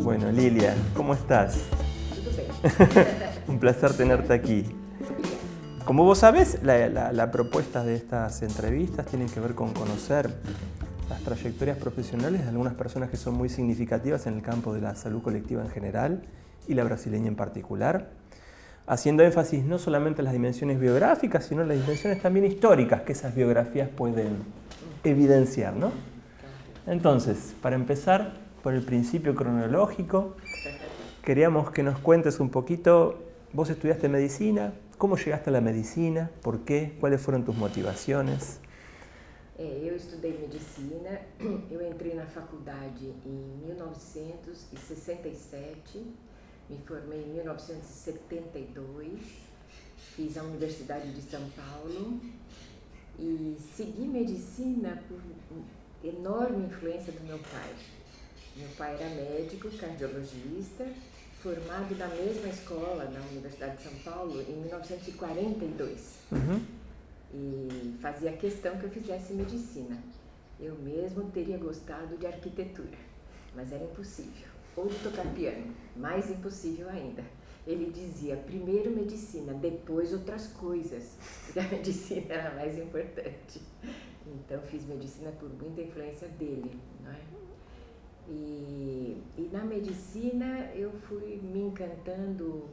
Bueno, Lilia, ¿cómo estás? Tudo bem. Un placer tenerte aquí. Como vos sabés, la propuesta de estas entrevistas tienen que ver con conocer las trayectorias profesionales de algunas personas que son muy significativas en el campo de la salud colectiva en general y la brasileña en particular, haciendo énfasis no solamente en las dimensiones biográficas, sino en las dimensiones también históricas que esas biografías pueden evidenciar, ¿no? Entonces, para empezar por el principio cronológico, queríamos que nos cuentes un poquito, vos estudiaste medicina, ¿cómo llegaste a la medicina? ¿Por qué? ¿Cuáles fueron tus motivaciones? Eu estudei medicina, eu entrei na faculdade em 1967, me formei em 1972, fiz a Universidade de São Paulo e segui medicina por enorme influência do meu pai. Meu pai era médico, cardiologista, formado na mesma escola, na Universidade de São Paulo, em 1942. E fazia questão que eu fizesse medicina. Eu mesmo teria gostado de arquitetura, mas era impossível. Ou de tocar piano, mais impossível ainda. Ele dizia, primeiro medicina, depois outras coisas, porque a medicina era mais importante. Então fiz medicina por muita influência dele, não é? E na medicina eu fui me encantando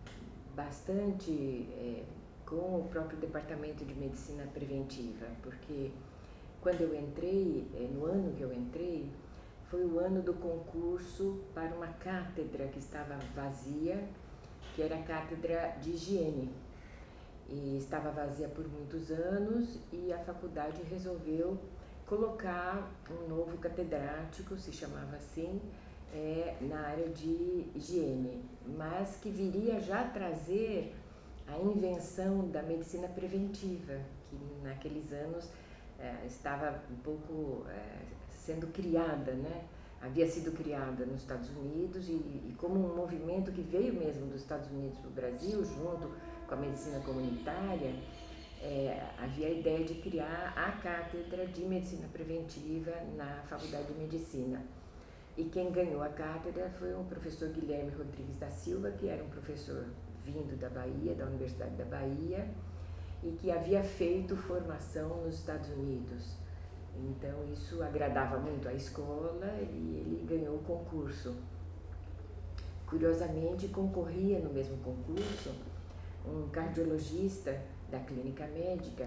bastante com o próprio departamento de medicina preventiva, porque quando eu entrei, no ano que eu entrei, foi o ano do concurso para uma cátedra que estava vazia, que era a cátedra de higiene. E estava vazia por muitos anos e a faculdade resolveu colocar um novo catedrático, se chamava assim, na área de higiene, mas que viria já trazer a invenção da medicina preventiva, que naqueles anos estava um pouco sendo criada, né? Havia sido criada nos Estados Unidos e como um movimento que veio mesmo dos Estados Unidos para o Brasil, junto com a medicina comunitária, havia a ideia de criar a cátedra de medicina preventiva na Faculdade de Medicina. E quem ganhou a cátedra foi o professor Guilherme Rodrigues da Silva, que era um professor vindo da Bahia, da Universidade da Bahia, e que havia feito formação nos Estados Unidos. Então isso agradava muito à escola e ele ganhou o concurso. Curiosamente, concorria no mesmo concurso um cardiologista da clínica médica,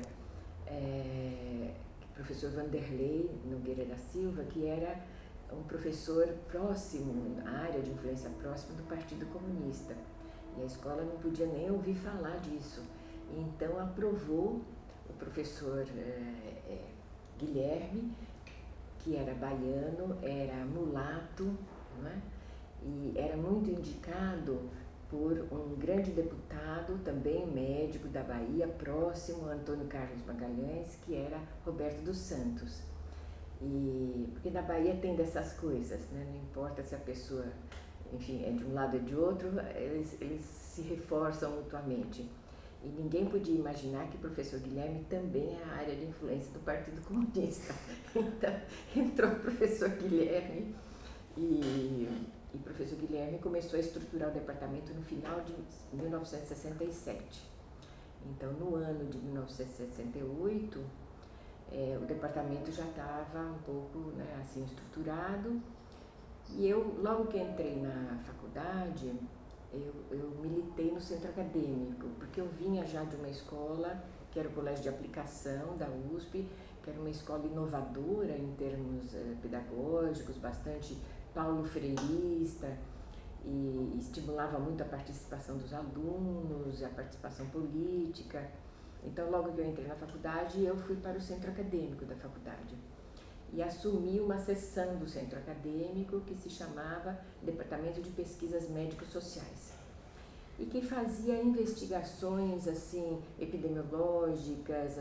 professor Vanderlei Nogueira da Silva, que era um professor próximo, a área de influência próxima do Partido Comunista. E a escola não podia nem ouvir falar disso. Então aprovou o professor Guilherme, que era baiano, era mulato, não é? E era muito indicado por um grande deputado, também médico da Bahia, próximo a Antônio Carlos Magalhães, que era Roberto dos Santos. Porque na Bahia tem dessas coisas, né? Não importa se a pessoa, enfim, é de um lado ou de outro, eles se reforçam mutuamente. E ninguém podia imaginar que o professor Guilherme também é a área de influência do Partido Comunista. Então, entrou o professor Guilherme e o professor Guilherme começou a estruturar o departamento no final de 1967. Então, no ano de 1968, o departamento já estava um pouco, né, assim, estruturado. E eu, logo que entrei na faculdade, eu militei no centro acadêmico, porque eu vinha já de uma escola, que era o Colégio de Aplicação da USP, que era uma escola inovadora em termos pedagógicos, bastante paulo freirista, e estimulava muito a participação dos alunos, a participação política. Então, logo que eu entrei na faculdade, eu fui para o centro acadêmico da faculdade e assumi uma seção do centro acadêmico que se chamava Departamento de Pesquisas Médico-Sociais e que fazia investigações assim epidemiológicas,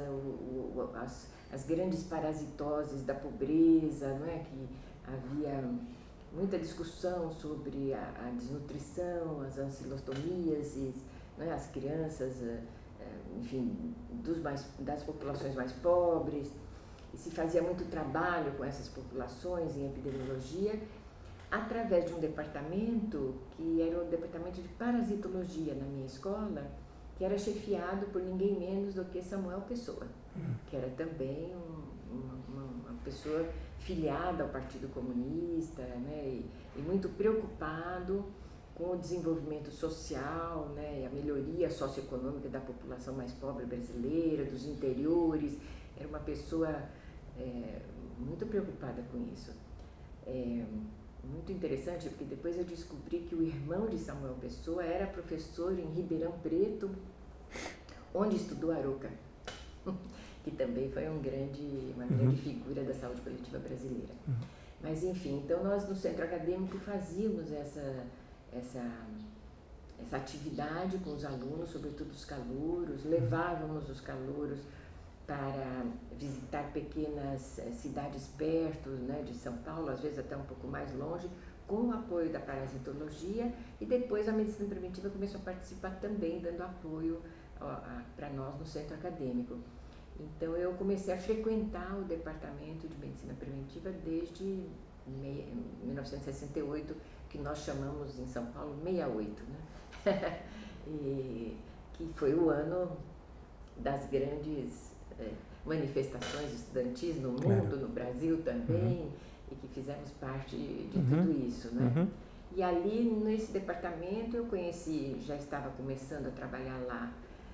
as grandes parasitoses da pobreza, não é? Que havia muita discussão sobre a desnutrição, as ancilostomias, não é? As crianças, enfim, das populações mais pobres. E se fazia muito trabalho com essas populações em epidemiologia, através de um departamento que era o departamento de parasitologia na minha escola, que era chefiado por ninguém menos do que Samuel Pessoa, que era também uma pessoa filiada ao Partido Comunista, né, e muito preocupado com o desenvolvimento social, né, e a melhoria socioeconômica da população mais pobre brasileira, dos interiores. Era uma pessoa muito preocupada com isso. Muito interessante, porque depois eu descobri que o irmão de Samuel Pessoa era professor em Ribeirão Preto, onde estudou Arouca, que também foi uma grande figura da saúde coletiva brasileira. Mas enfim, então nós no centro acadêmico fazíamos essa atividade com os alunos, sobretudo os calouros, levávamos os calouros para visitar pequenas cidades perto, né, de São Paulo, às vezes até um pouco mais longe, com o apoio da parasitologia, e depois a medicina preventiva começou a participar também, dando apoio para nós no centro acadêmico. Então eu comecei a frequentar o departamento de medicina preventiva desde 1968, que nós chamamos em São Paulo 68, né? E que foi o ano das grandes manifestações estudantis no mundo, no Brasil também, e que fizemos parte de tudo isso, né? E ali nesse departamento eu conheci, já estava começando a trabalhar lá,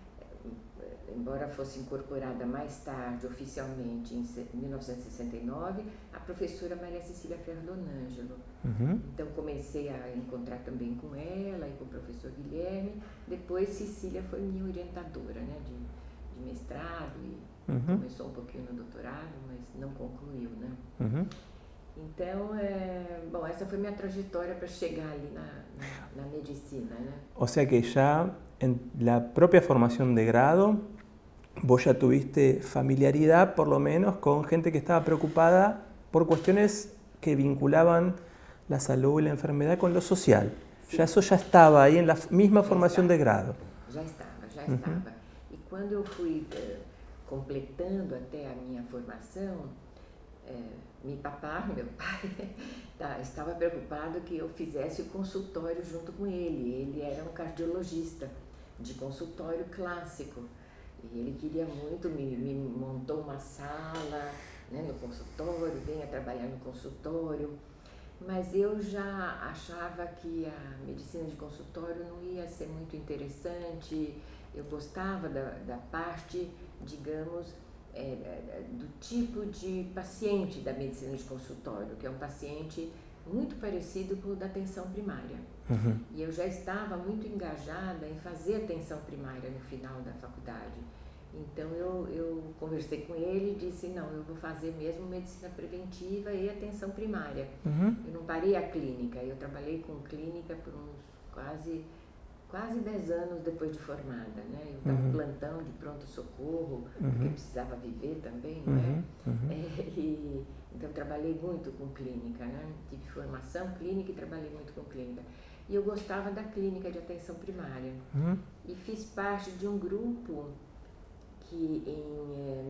embora fosse incorporada mais tarde, oficialmente, em 1969, a professora Maria Cecília Ferro Donângelo. Então comecei a encontrar também com ela e com o professor Guilherme. Depois Cecília foi minha orientadora, né, de mestrado, e começou um pouquinho no doutorado, mas não concluiu, né? Então, bom, essa foi minha trajetória para chegar ali na medicina, né? O sea que ya en la propia formación de grado, vos ya tuviste familiaridad, por lo menos, con gente que estaba preocupada por cuestiones que vinculaban la salud y la enfermedad con lo social. Sí. Ya eso ya estaba ahí en la misma formación de grado. Já estava. E quando eu fui completando até a minha formação, meu pai estava preocupado que eu fizesse o consultório junto com ele. Ele era um cardiologista de consultório clássico e ele queria muito, me montou uma sala, né, no consultório, venha trabalhar no consultório, mas eu já achava que a medicina de consultório não ia ser muito interessante. Eu gostava da parte, digamos, do tipo de paciente da medicina de consultório, que é um paciente muito parecido com o da atenção primária. E eu já estava muito engajada em fazer atenção primária no final da faculdade. Então eu conversei com ele e disse, não, eu vou fazer mesmo medicina preventiva e atenção primária. Eu não parei a clínica, eu trabalhei com clínica por uns quase 10 anos depois de formada, né? Eu dava plantão de pronto-socorro, porque precisava viver também, não é? Então eu trabalhei muito com clínica, né? Tive formação clínica e trabalhei muito com clínica. E eu gostava da clínica de atenção primária. E fiz parte de um grupo que em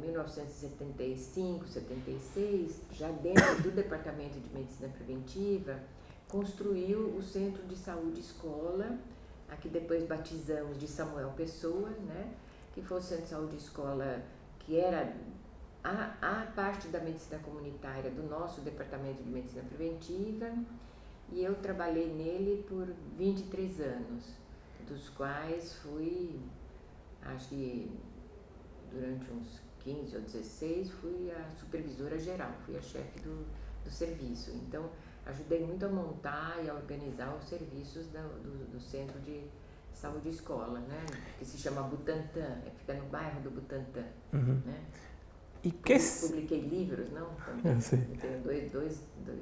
1975, 76, já dentro do Departamento de Medicina Preventiva, construiu o Centro de Saúde Escola, a que depois batizamos de Samuel Pessoa, né? Que foi o Centro de Saúde Escola, que era a parte da medicina comunitária do nosso Departamento de Medicina Preventiva, e eu trabalhei nele por 23 anos, dos quais fui, acho que durante uns 15 ou 16, fui a supervisora geral, fui a chefe do serviço. Então, ajudei muito a montar e a organizar os serviços do Centro de Saúde Escola, né? Que se chama Butantã, fica no bairro do Butantã. Né? E publiquei livros, não? Sí. Tenho dois livros.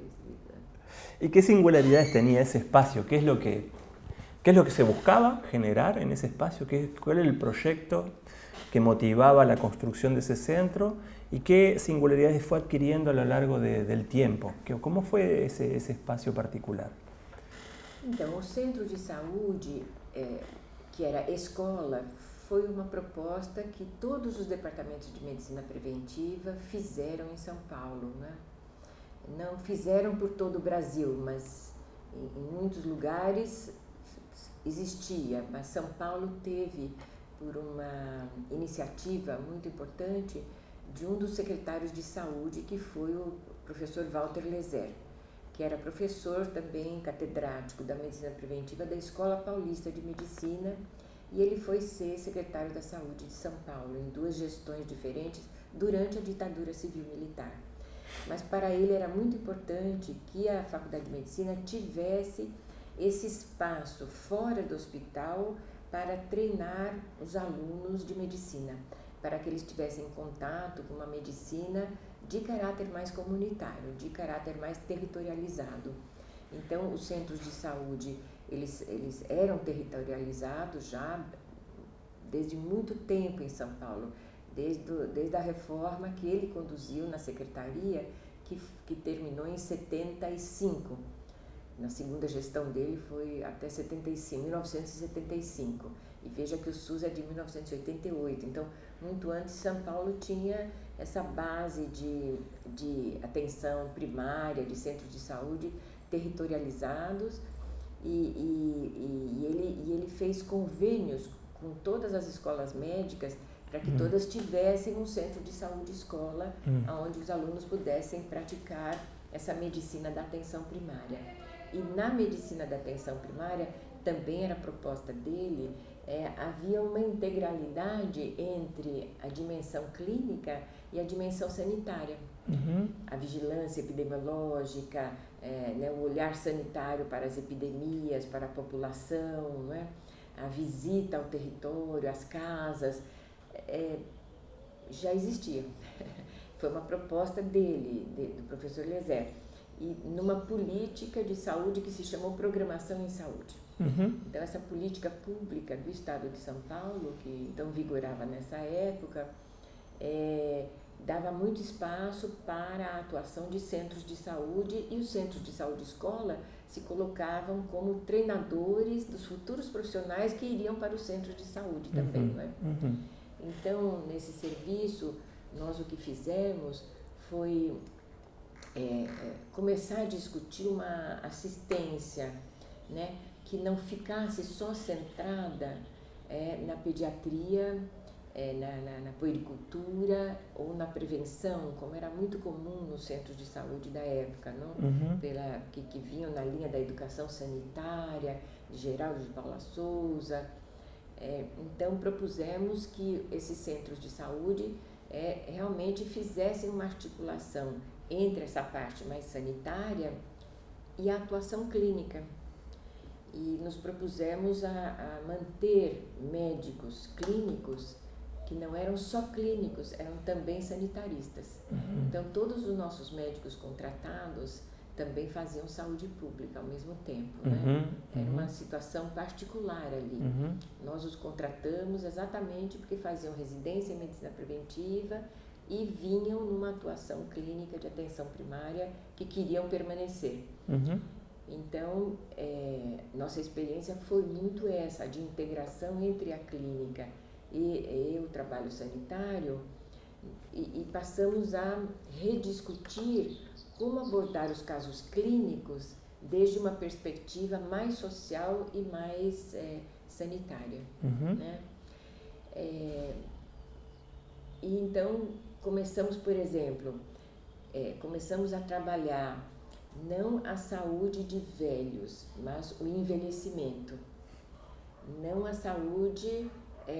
¿Y qué singularidades tenía ese espacio? ¿Qué es lo que se buscaba generar en ese espacio? ¿Cuál era el proyecto que motivaba la construcción de ese centro? ¿Y qué singularidades fue adquiriendo a lo largo del tiempo? ¿Cómo fue ese espacio particular? Então, o Centro de Saúde, que era escola, foi uma proposta que todos os departamentos de medicina preventiva fizeram em São Paulo, né? Não fizeram por todo o Brasil, mas Em muitos lugares existia, mas São Paulo teve, por uma iniciativa muito importante, de um dos secretários de saúde, que foi o professor Walter Lezer, que era professor também catedrático da medicina preventiva da Escola Paulista de Medicina, e ele foi ser secretário da Saúde de São Paulo em 2 gestões diferentes durante a ditadura civil-militar. Mas para ele era muito importante que a Faculdade de Medicina tivesse esse espaço fora do hospital para treinar os alunos de medicina, para que eles tivessem contato com uma medicina de caráter mais comunitário, de caráter mais territorializado. Então, os centros de saúde, eles eram territorializados já desde muito tempo em São Paulo, desde a reforma que ele conduziu na secretaria, que terminou em 75. Na segunda gestão dele foi até 1975. E veja que o SUS é de 1988. Então, muito antes, São Paulo tinha essa base de atenção primária, de centros de saúde territorializados, e ele fez convênios com todas as escolas médicas para que todas tivessem um centro de saúde escola, onde os alunos pudessem praticar essa medicina da atenção primária. E na medicina da atenção primária, também era proposta dele, havia uma integralidade entre a dimensão clínica e a dimensão sanitária. A vigilância epidemiológica, o olhar sanitário para as epidemias, para a população, não é? A visita ao território, às casas, já existia. Foi uma proposta dele, do professor Lezer, e numa política de saúde que se chamou Programação em Saúde. Então, essa política pública do Estado de São Paulo, que então vigorava nessa época, dava muito espaço para a atuação de centros de saúde, e os centros de saúde escola se colocavam como treinadores dos futuros profissionais que iriam para os centros de saúde também, não é? Então, nesse serviço, nós o que fizemos foi começar a discutir uma assistência, né, que não ficasse só centrada na pediatria, na puericultura ou na prevenção, como era muito comum nos centros de saúde da época, não? Que vinham na linha da educação sanitária, de Geraldo de Paula Souza. Então, propusemos que esses centros de saúde realmente fizessem uma articulação entre essa parte mais sanitária e a atuação clínica. E nos propusemos a manter médicos clínicos que não eram só clínicos, eram também sanitaristas. Então, todos os nossos médicos contratados também faziam saúde pública ao mesmo tempo, né? Era uma situação particular ali. Nós os contratamos exatamente porque faziam residência em medicina preventiva e vinham numa atuação clínica de atenção primária que queriam permanecer. Então, nossa experiência foi muito essa, de integração entre a clínica e o trabalho sanitário, e passamos a rediscutir como abordar os casos clínicos desde uma perspectiva mais social e mais sanitária, né? E então começamos, por exemplo, começamos a trabalhar não a saúde de velhos, mas o envelhecimento, não a saúde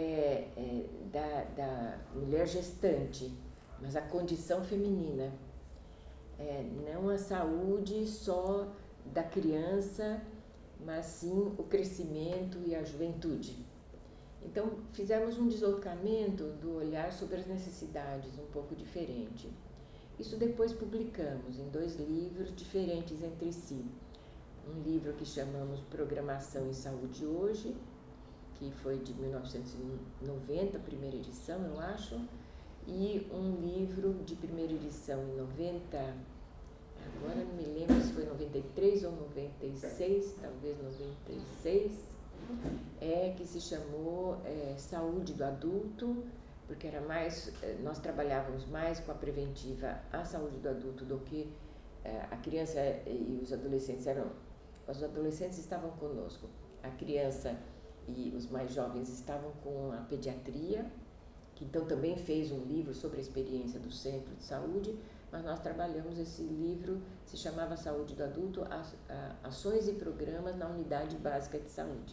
da mulher gestante, mas a condição feminina. Não a saúde só da criança, mas sim o crescimento e a juventude. Então, fizemos um deslocamento do olhar sobre as necessidades um pouco diferente. Isso depois publicamos em 2 livros diferentes entre si. Um livro que chamamos Programação em Saúde Hoje, que foi de 1990, primeira edição, eu acho, e um livro de primeira edição em 90, agora não me lembro se foi 93 ou 96, talvez 96, que se chamou Saúde do Adulto, porque era mais, nós trabalhávamos mais com a preventiva à saúde do adulto do que a criança e os adolescentes eram os adolescentes estavam conosco, a criança e os mais jovens estavam com a pediatria, que então também fez um livro sobre a experiência do centro de saúde, mas nós trabalhamos esse livro, se chamava Saúde do Adulto, Ações e Programas na Unidade Básica de Saúde.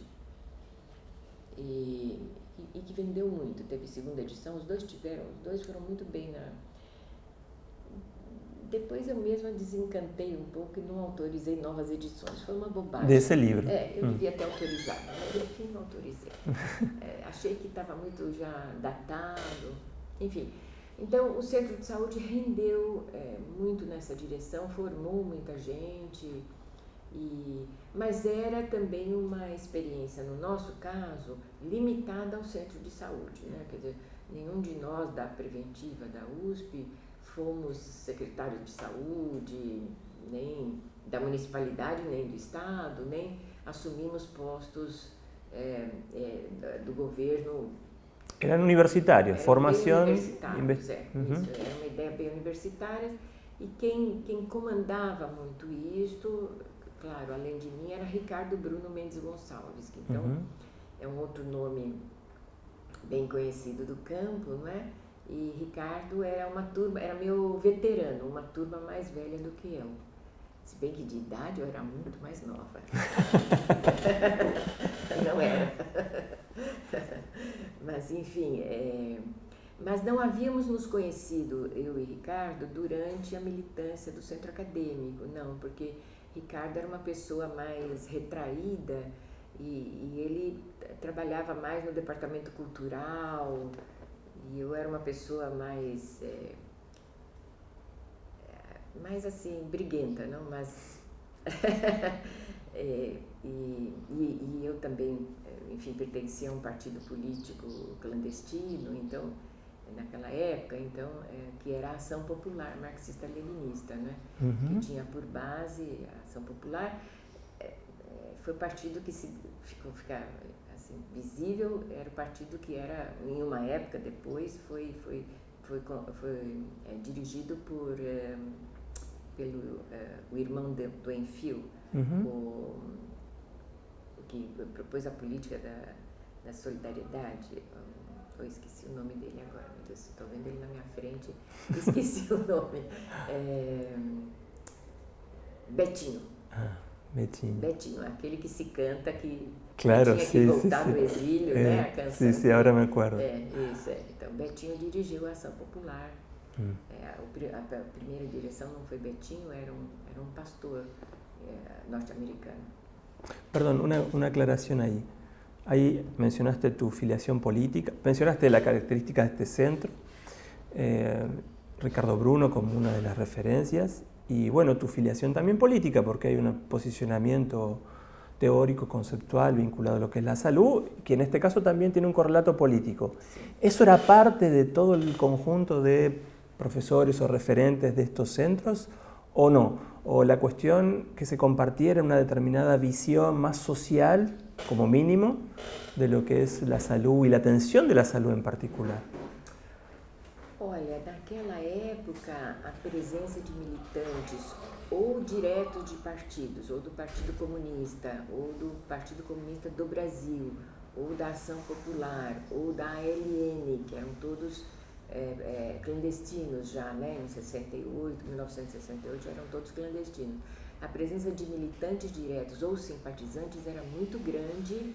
E que vendeu muito, teve segunda edição, os dois foram muito bem na... Depois eu mesma desencantei um pouco e não autorizei novas edições, foi uma bobagem. Desse livro? Eu devia ter autorizado, mas enfim não autorizei. Achei que estava muito já datado, enfim. Então o centro de saúde rendeu muito nessa direção, formou muita gente, mas era também uma experiência, no nosso caso, limitada ao centro de saúde, né? Quer dizer, nenhum de nós da preventiva da USP fomos secretários de saúde, nem da municipalidade, nem do estado, nem assumimos postos do governo. Eram universitários, formação... Universitários, isso, era uma ideia bem universitária, e quem comandava muito isto, claro, além de mim, era Ricardo Bruno Mendes Gonçalves, que então é um outro nome bem conhecido do campo, não é? E Ricardo era meu veterano, uma turma mais velha do que eu. Se bem que de idade eu era muito mais nova. Não era. Mas, enfim, mas não havíamos nos conhecido, eu e Ricardo, durante a militância do centro acadêmico, não, porque Ricardo era uma pessoa mais retraída e ele trabalhava mais no departamento cultural, e eu era uma pessoa mais assim, briguenta, não? Mas e eu também, enfim, pertencia a um partido político clandestino, então, naquela época, então, que era a Ação Popular Marxista-Leninista, né? Que tinha por base a Ação Popular, foi o partido que ficou assim, visível, era o partido que era, em uma época depois, foi dirigido pelo o irmão do Enfio, que propôs a política da solidariedade. Eu esqueci o nome dele agora, meu Deus, estou vendo ele na minha frente, esqueci o nome. Betinho. Betinho, aquele que se canta, que claro, tinha que voltar do exílio, né, a canção. Sim, agora me acordo. Isso. Então, Betinho dirigiu a Ação Popular. A primeira direção não foi Betinho, era um pastor norte-americano. Perdón, una aclaración ahí. Ahí mencionaste tu filiación política, mencionaste la característica de este centro, Ricardo Bruno como una de las referencias, y bueno, tu filiación también política, porque hay un posicionamiento teórico, conceptual, vinculado a lo que es la salud, que en este caso también tiene un correlato político. Sí. ¿Eso era parte de todo el conjunto de profesores o referentes de estos centros o no? ¿O la cuestión que se compartiera una determinada visión más social, como mínimo, de lo que es la salud y la atención de la salud en particular? Olha, naquela época, a presença de militantes ou diretos de partidos, ou do Partido Comunista, ou do Partido Comunista do Brasil, ou da Ação Popular, ou da ALN, que eram todos clandestinos já, né? Em 1968 eram todos clandestinos. A presença de militantes diretos ou simpatizantes era muito grande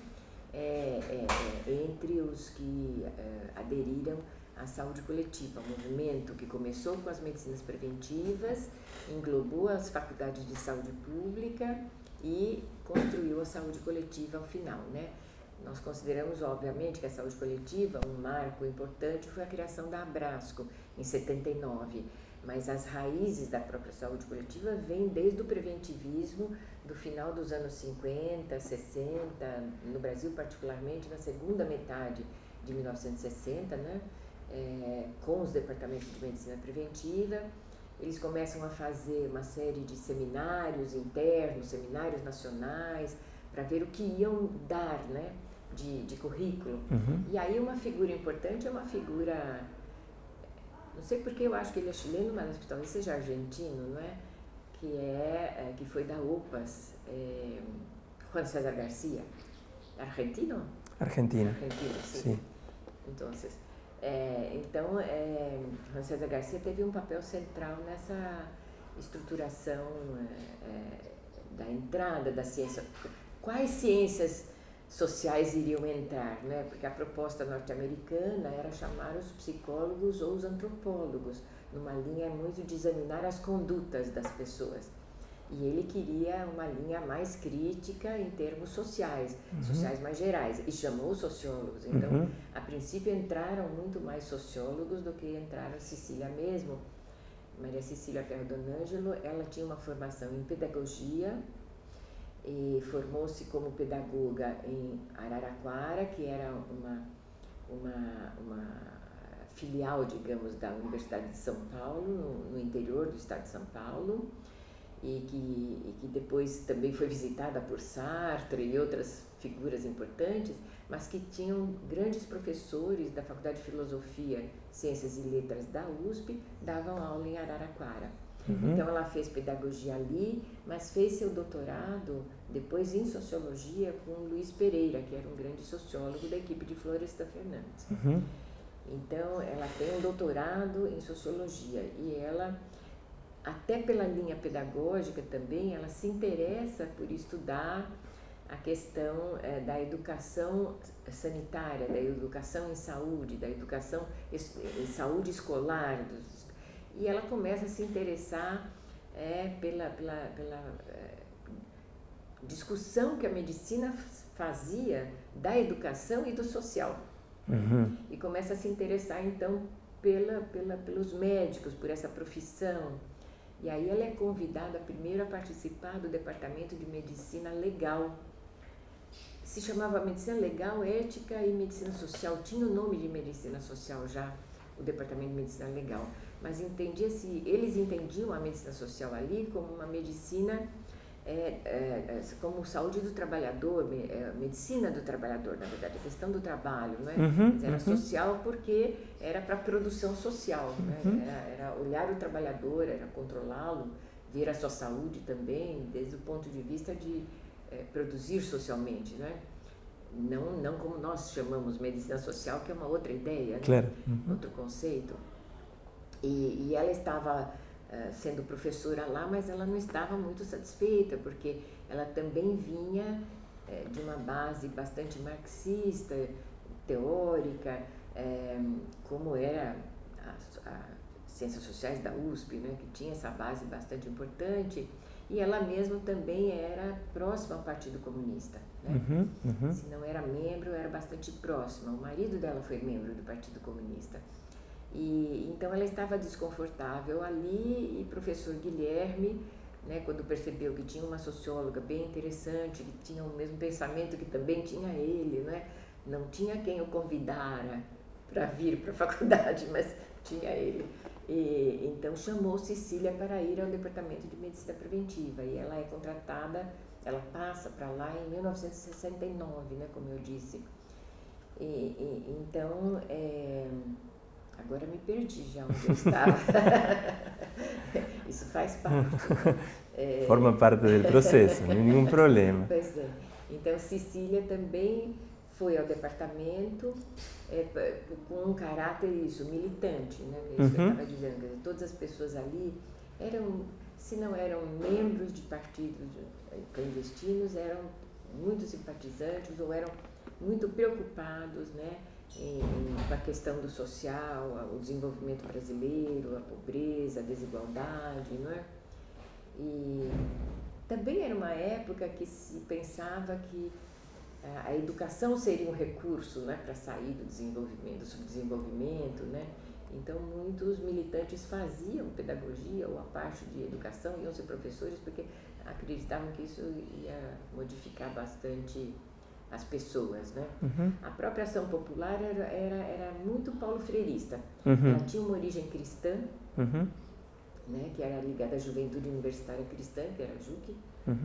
entre os que aderiram à saúde coletiva, um movimento que começou com as medicinas preventivas, englobou as faculdades de saúde pública e construiu a saúde coletiva ao final, né? Nós consideramos, obviamente, que a saúde coletiva, um marco importante, foi a criação da Abrasco, em 79, mas as raízes da própria saúde coletiva vêm desde o preventivismo do final dos anos 50, 60, no Brasil particularmente, na segunda metade de 1960, né? Com os departamentos de medicina preventiva. Eles começam a fazer uma série de seminários internos, seminários nacionais, para ver o que iam dar, né, de currículo. E aí uma figura importante é uma figura, não sei porque eu acho que ele é chileno, mas acho que talvez seja argentino, não é? que foi da UPAS, Juan César Garcia, argentino? Argentina. Argentino, sim. Sí. Então, Juan César Garcia teve um papel central nessa estruturação da entrada da ciência. Quais ciências sociais iriam entrar, né? Porque a proposta norte-americana era chamar os psicólogos ou os antropólogos, numa linha muito de examinar as condutas das pessoas. E ele queria uma linha mais crítica em termos sociais, sociais mais gerais, e chamou os sociólogos. Então, a princípio entraram muito mais sociólogos do que entraram Cecília mesmo. Maria Cecília Ferro Donangelo, ela tinha uma formação em pedagogia e formou-se como pedagoga em Araraquara, que era uma filial, digamos, da Universidade de São Paulo, no interior do estado de São Paulo, e que depois também foi visitada por Sartre e outras figuras importantes, mas que tinham grandes professores da Faculdade de Filosofia, Ciências e Letras da USP, davam aula em Araraquara. Então ela fez pedagogia ali, mas fez seu doutorado depois em sociologia com Luiz Pereira, que era um grande sociólogo da equipe de Florestan Fernandes. Então ela tem um doutorado em sociologia e ela, até pela linha pedagógica também, ela se interessa por estudar a questão da educação sanitária, da educação em saúde, da educação em saúde escolar. E ela começa a se interessar pela discussão que a medicina fazia da educação e do social. E começa a se interessar, então, pelos médicos, por essa profissão. E aí ela é convidada primeiro a participar do Departamento de Medicina Legal. Se chamava Medicina Legal, Ética e Medicina Social. Tinha o nome de Medicina Social já, o Departamento de Medicina Legal. Mas eles entendiam a medicina social ali como uma medicina, como saúde do trabalhador, medicina do trabalhador, na verdade, a questão do trabalho, não é? Era social porque era para a produção social, né? Era olhar o trabalhador, era controlá-lo, ver a sua saúde também, desde o ponto de vista de produzir socialmente, não é? Não como nós chamamos medicina social, que é uma outra ideia, claro. Né? Outro conceito. E ela estava sendo professora lá, mas ela não estava muito satisfeita, porque ela também vinha de uma base bastante marxista, teórica, como era as Ciências Sociais da USP, né, que tinha essa base bastante importante, e ela mesma também era próxima ao Partido Comunista, né? Se não era membro, era bastante próxima. O marido dela foi membro do Partido Comunista. E então ela estava desconfortável ali, e o professor Guilherme, né, quando percebeu que tinha uma socióloga bem interessante, que tinha o mesmo pensamento que também tinha ele, né, não tinha quem o convidara para vir para a faculdade, mas tinha ele. E então chamou Cecília para ir ao Departamento de Medicina Preventiva, e ela é contratada, ela passa para lá em 1969, né, como eu disse. Então, agora me perdi já onde eu estava. Isso faz parte. Forma parte do processo, nenhum problema. Pois é. Então, Cecília também foi ao departamento com um caráter militante, né? É isso que eu estava dizendo. Quer dizer, todas as pessoas ali se não eram membros de partidos clandestinos, eram muito simpatizantes ou eram muito preocupados, né, com a questão do social, o desenvolvimento brasileiro, a pobreza, a desigualdade, não é? E também era uma época que se pensava que a educação seria um recurso, né, para sair do subdesenvolvimento, né? Então muitos militantes faziam pedagogia ou a parte de educação, iam ser professores porque acreditavam que isso ia modificar bastante as pessoas, né? A própria ação popular era muito paulo-freirista. Ela tinha uma origem cristã, né, que era ligada à Juventude Universitária Cristã, que era a JUC,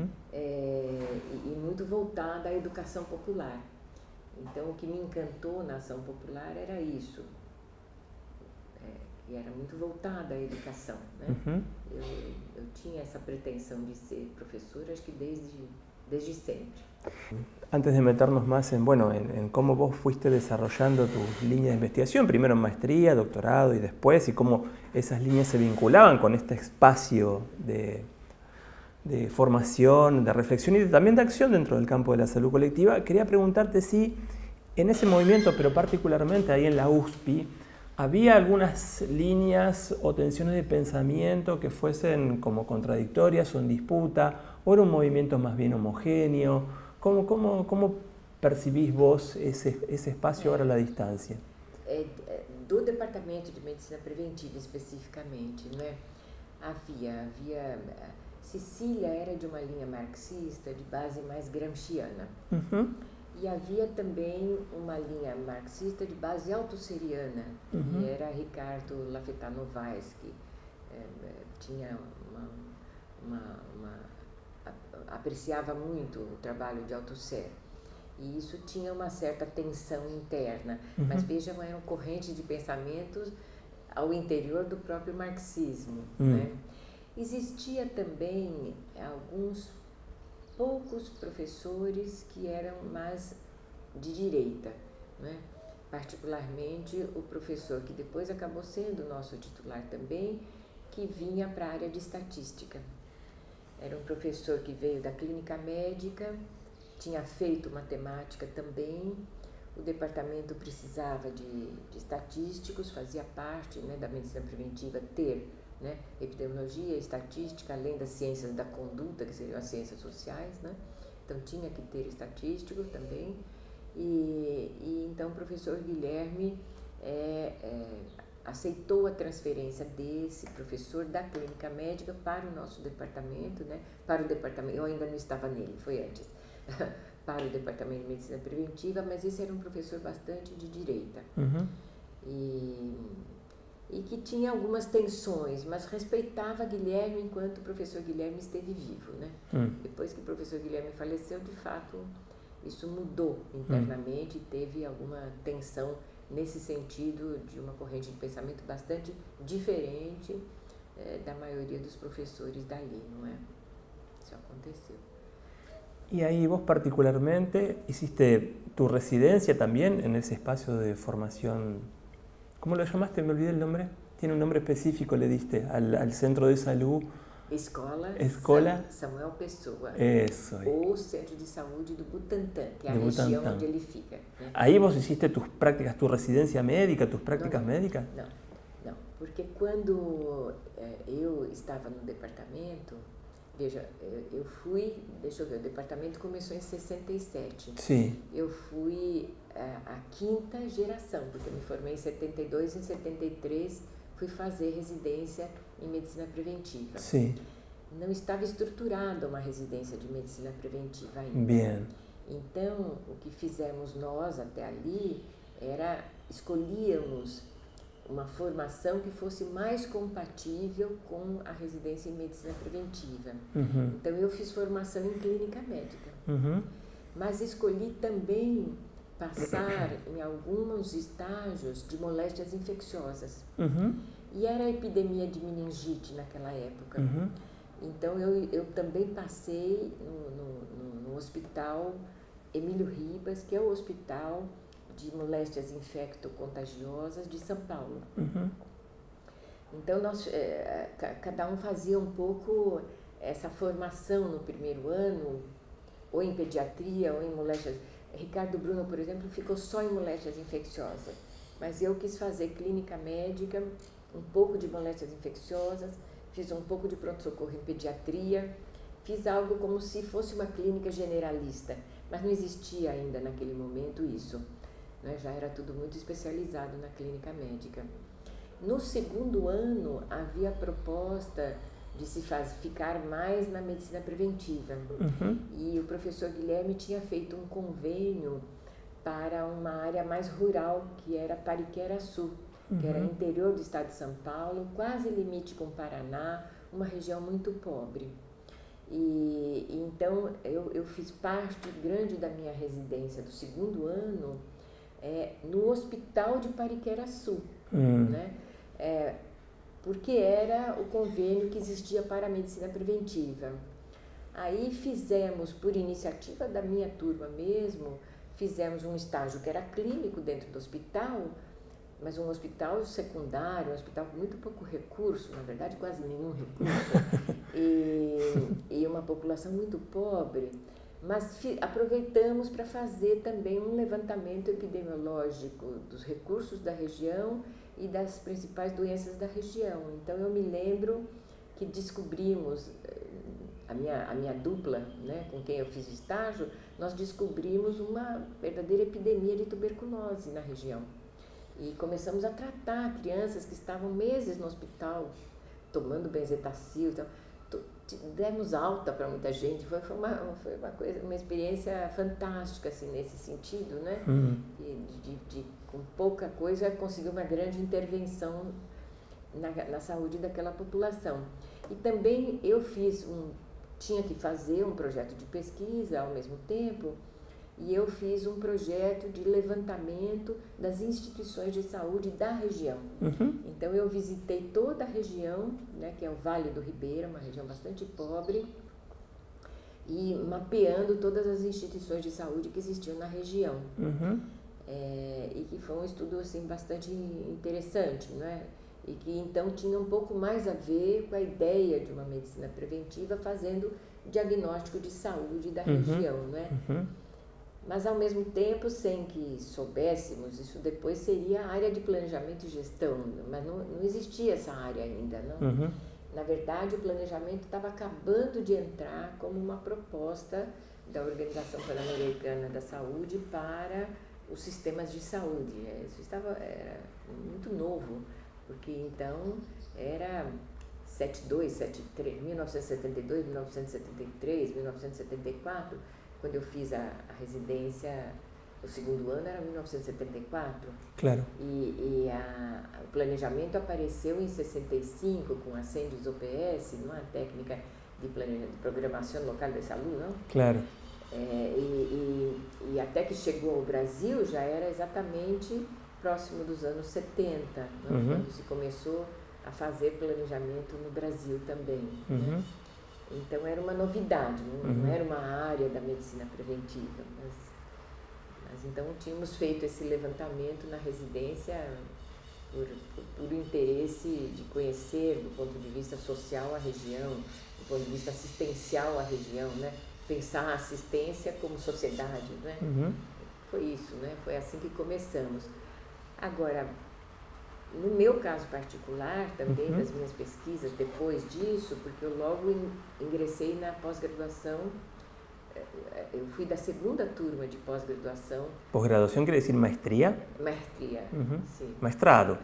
e muito voltada à educação popular. Então, o que me encantou na ação popular era isso. e era muito voltada à educação, né? Eu tinha essa pretensão de ser professora, acho que desde sempre. Antes de meternos más en cómo vos fuiste desarrollando tus líneas de investigación, primero en maestría, doctorado y después, y cómo esas líneas se vinculaban con este espacio de formación, de reflexión y también de acción dentro del campo de la salud colectiva, quería preguntarte si en ese movimiento, pero particularmente ahí en la USPI, ¿había algunas líneas o tensiones de pensamiento que fuesen como contradictorias o en disputa, o era un movimiento más bien homogéneo? ¿Cómo percibís vos ese espacio ahora a la distancia? Do Departamento de Medicina Preventiva especificamente, né? Havia Cecília era de uma linha marxista de base mais gramsciana. E havia também uma linha marxista de base altusseriana, que era Ricardo Lafetá Novaes, que tinha apreciava muito o trabalho de Althusser. E isso tinha uma certa tensão interna, mas vejam, eram correntes de pensamentos ao interior do próprio marxismo, né? Existia também alguns poucos professores que eram mais de direita, né? Particularmente o professor que depois acabou sendo nosso titular também, que vinha para a área de estatística. Era um professor que veio da clínica médica, tinha feito matemática também, o departamento precisava de estatísticos, fazia parte, né, da medicina preventiva ter, né, epidemiologia, estatística, além das ciências da conduta, que seriam as ciências sociais, né? Então tinha que ter estatístico também. E então o professor Guilherme aceitou a transferência desse professor da clínica médica para o nosso departamento, né? Para o departamento, eu ainda não estava nele, foi antes, para o departamento de medicina preventiva, mas esse era um professor bastante de direita. E que tinha algumas tensões, mas respeitava Guilherme enquanto o professor Guilherme esteve vivo, né? Depois que o professor Guilherme faleceu, de fato, isso mudou internamente e teve alguma tensão nesse sentido de uma corrente de pensamento bastante diferente da maioria dos professores dali, não é? Isso aconteceu. Y ahí vos particularmente hiciste tu residencia también en ese espacio de formación. ¿Cómo lo llamaste? Me olvidé el nombre. Tiene un nombre específico, le diste al centro de salud. Escola Samuel Pessoa. Eso. Ou Centro de Saúde do Butantã, que é a região onde ele fica, né? Ahí vos hiciste tus prácticas, tu residencia médica, tus prácticas médicas. Não, porque quando eu estava no departamento, veja, eu fui, deixa eu ver, o departamento começou em 67. Sim. Eu fui a quinta geração, porque eu me formei em 72, em 73 fui fazer residência em medicina preventiva. Sim. Não estava estruturada uma residência de medicina preventiva ainda. Bien. Então, o que fizemos nós até ali era escolhíamos uma formação que fosse mais compatível com a residência em medicina preventiva. Então, eu fiz formação em clínica médica, mas escolhi também passar em alguns estágios de moléstias infecciosas. E era a epidemia de meningite naquela época. Então, eu também passei no hospital Emílio Ribas, que é o hospital de moléstias infecto-contagiosas de São Paulo. Então, nós, cada um fazia um pouco essa formação no primeiro ano, ou em pediatria, ou em moléstias. Ricardo Bruno, por exemplo, ficou só em moléstias infecciosas, mas eu quis fazer clínica médica, um pouco de moléstias infecciosas, fiz um pouco de pronto-socorro em pediatria, fiz algo como se fosse uma clínica generalista, mas não existia ainda naquele momento isso, né? Já era tudo muito especializado na clínica médica. No segundo ano, havia a proposta de se ficar mais na medicina preventiva. E o professor Guilherme tinha feito um convênio para uma área mais rural, que era Pariquera-Sul, que era interior do estado de São Paulo, quase limite com o Paraná, uma região muito pobre. E então eu fiz parte grande da minha residência do segundo ano no Hospital de Pariquera-Sul, né? porque era o convênio que existia para a medicina preventiva. Aí fizemos, por iniciativa da minha turma mesmo, fizemos um estágio que era clínico dentro do hospital, mas um hospital secundário, um hospital com muito pouco recurso, na verdade quase nenhum recurso, e uma população muito pobre, mas aproveitamos para fazer também um levantamento epidemiológico dos recursos da região e das principais doenças da região. Então eu me lembro que descobrimos, a minha dupla, né, com quem eu fiz estágio, nós descobrimos uma verdadeira epidemia de tuberculose na região. E começamos a tratar crianças que estavam meses no hospital, tomando benzetacil, demos alta para muita gente, foi uma experiência fantástica assim, nesse sentido, né? Com pouca coisa conseguir uma grande intervenção na saúde daquela população. E também eu tinha que fazer um projeto de pesquisa ao mesmo tempo, e eu fiz um projeto de levantamento das instituições de saúde da região. Então eu visitei toda a região, né, que é o Vale do Ribeira, uma região bastante pobre, e mapeando todas as instituições de saúde que existiam na região. E que foi um estudo assim, bastante interessante, né? E que então tinha um pouco mais a ver com a ideia de uma medicina preventiva fazendo diagnóstico de saúde da região, né? Mas ao mesmo tempo, sem que soubéssemos, isso depois seria a área de planejamento e gestão, mas não existia essa área ainda, não? Na verdade, o planejamento estava acabando de entrar como uma proposta da Organização Pan-Americana da Saúde para os sistemas de saúde. Isso era muito novo, porque então era 1972, 1973, 1974, quando eu fiz a residência, o segundo ano era 1974. Claro. E o planejamento apareceu em 65 com a CENDES OPS, não é? A técnica de programação local de saúde, não? Claro. E até que chegou ao Brasil já era exatamente próximo dos anos 70, quando se começou a fazer planejamento no Brasil também. Né? Então era uma novidade, não era uma área da medicina preventiva, mas então tínhamos feito esse levantamento na residência por interesse de conhecer do ponto de vista social a região, do ponto de vista assistencial a região, né? Pensar a assistência como sociedade, né? Foi isso, né? Foi assim que começamos. Agora, no meu caso particular, também das minhas pesquisas depois disso, porque eu logo ingressei na pós-graduação, eu fui da segunda turma de pós-graduação. Pós-graduação quer dizer maestria? Maestria, sim. Mestrado?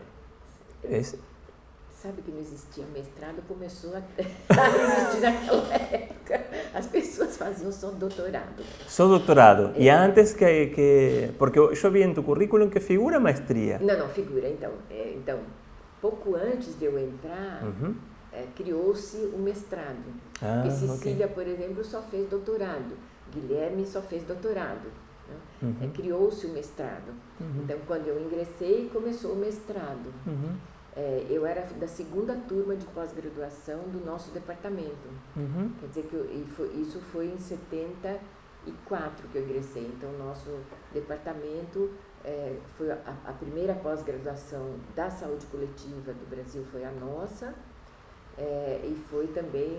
Sabe que não existia mestrado, começou a existir naquela época. As pessoas faziam só doutorado. Só doutorado. E antes porque eu vi em tu currículo que figura maestria. Não, figura. Então, pouco antes de eu entrar, criou-se o mestrado. Porque Cecília, por exemplo, só fez doutorado. Guilherme só fez doutorado. Né? Criou-se o mestrado. Então, quando eu ingressei, começou o mestrado. Eu era da segunda turma de pós-graduação do nosso departamento. Quer dizer que isso foi em 74 que eu ingressei. Então, o nosso departamento foi a primeira pós-graduação da saúde coletiva do Brasil, foi a nossa, e foi também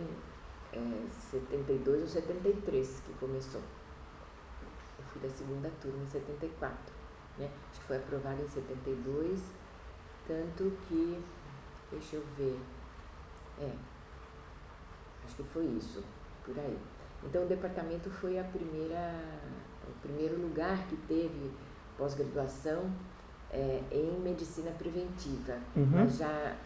72 ou 73 que começou. Eu fui da segunda turma em 74, né? Acho que foi aprovado em 72, tanto que, deixa eu ver, acho que foi isso, por aí. Então o departamento foi o primeiro lugar que teve pós-graduação em medicina preventiva, mas já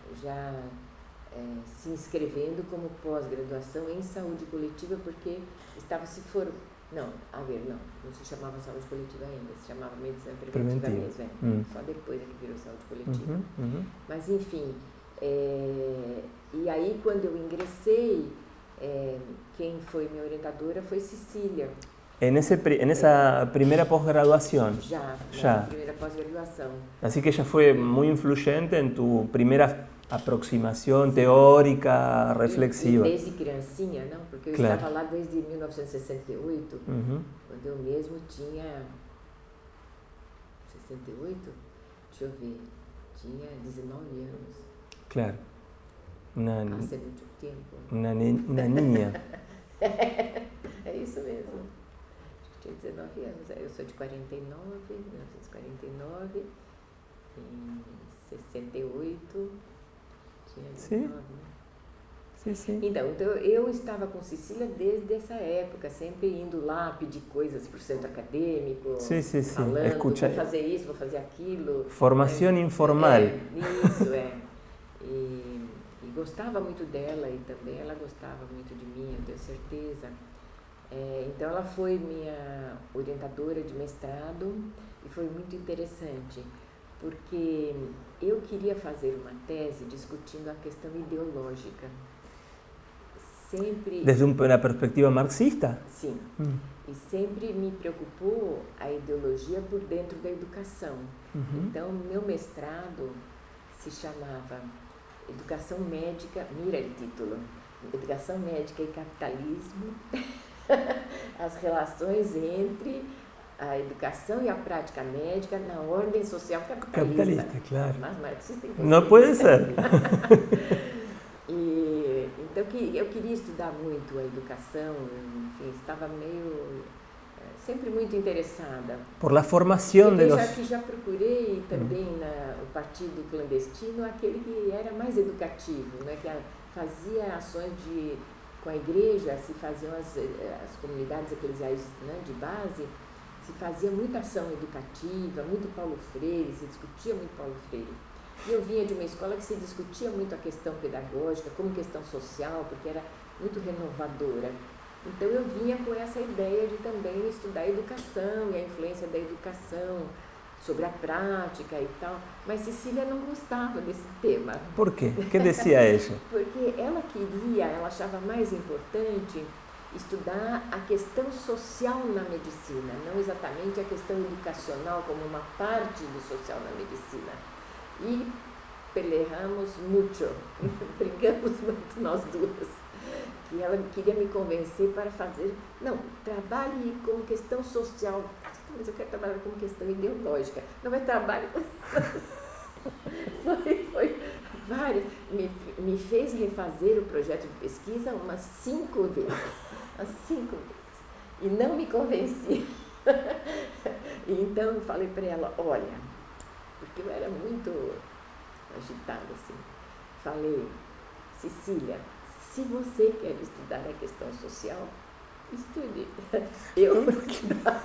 se inscrevendo como pós-graduação em saúde coletiva, porque estava se formando. Não se chamava saúde coletiva ainda, se chamava medicina preventiva mesmo, só depois é que virou saúde coletiva. Mas enfim, e aí quando eu ingressei, quem foi minha orientadora foi Cecília. En esa primera posgraduación. Já. Ya. Primeira pós-graduação. Así que ella fue muy influyente en tu primera aproximación teórica, reflexiva. E desde criancinha, não? Porque eu estava lá desde 1968, quando eu mesmo tinha 68, deixa eu ver, tinha 19 anos. Claro. Hace muito tempo. Una niña. É isso mesmo. Tinha 19 anos. Eu sou de 1949, em 68, tinha 19, né? Sim, sim. Então, eu estava com Cecília desde essa época, sempre indo lá pedir coisas para o centro acadêmico, falando, vou fazer isso, vou fazer aquilo. Formação informal. Isso, E gostava muito dela e também ela gostava muito de mim, eu tenho certeza. Então ela foi minha orientadora de mestrado e foi muito interessante, porque eu queria fazer uma tese discutindo a questão ideológica. Sempre... Desde uma perspectiva marxista? Sim. E sempre me preocupou a ideologia por dentro da educação. Então, meu mestrado se chamava Educação Médica, mira o título, Educação Médica e Capitalismo, as relações entre a educação e a prática médica na ordem social capitalista. Capitalista, claro. Mas marxista impossível. Não pode ser. Então eu queria estudar muito a educação, enfim, estava sempre muito interessada. Por la formação de los... Já procurei também no partido clandestino aquele que era mais educativo, né, que fazia ações com a igreja, se faziam as comunidades eclesiais, né, de base, se fazia muita ação educativa, muito Paulo Freire, se discutia muito Paulo Freire. E eu vinha de uma escola que se discutia muito a questão pedagógica, como questão social, porque era muito renovadora. Então eu vinha com essa ideia de também estudar a educação e a influência da educação sobre a prática e tal, mas Cecília não gostava desse tema. Por quê? O que dizia ela? Porque ela achava mais importante estudar a questão social na medicina, não exatamente a questão educacional como uma parte do social na medicina. E peleamos muito, brigamos muito nós duas. E ela queria me convencer para fazer, não, trabalhe como questão social, mas eu quero trabalhar como questão ideológica, não é trabalho. Foi várias, me fez refazer o projeto de pesquisa umas 5 vezes, e não me convenci. Então eu falei para ela, olha, porque eu era muito agitada assim, falei, Cecília, se você quer estudar a questão social, estude. Eu vou estudar.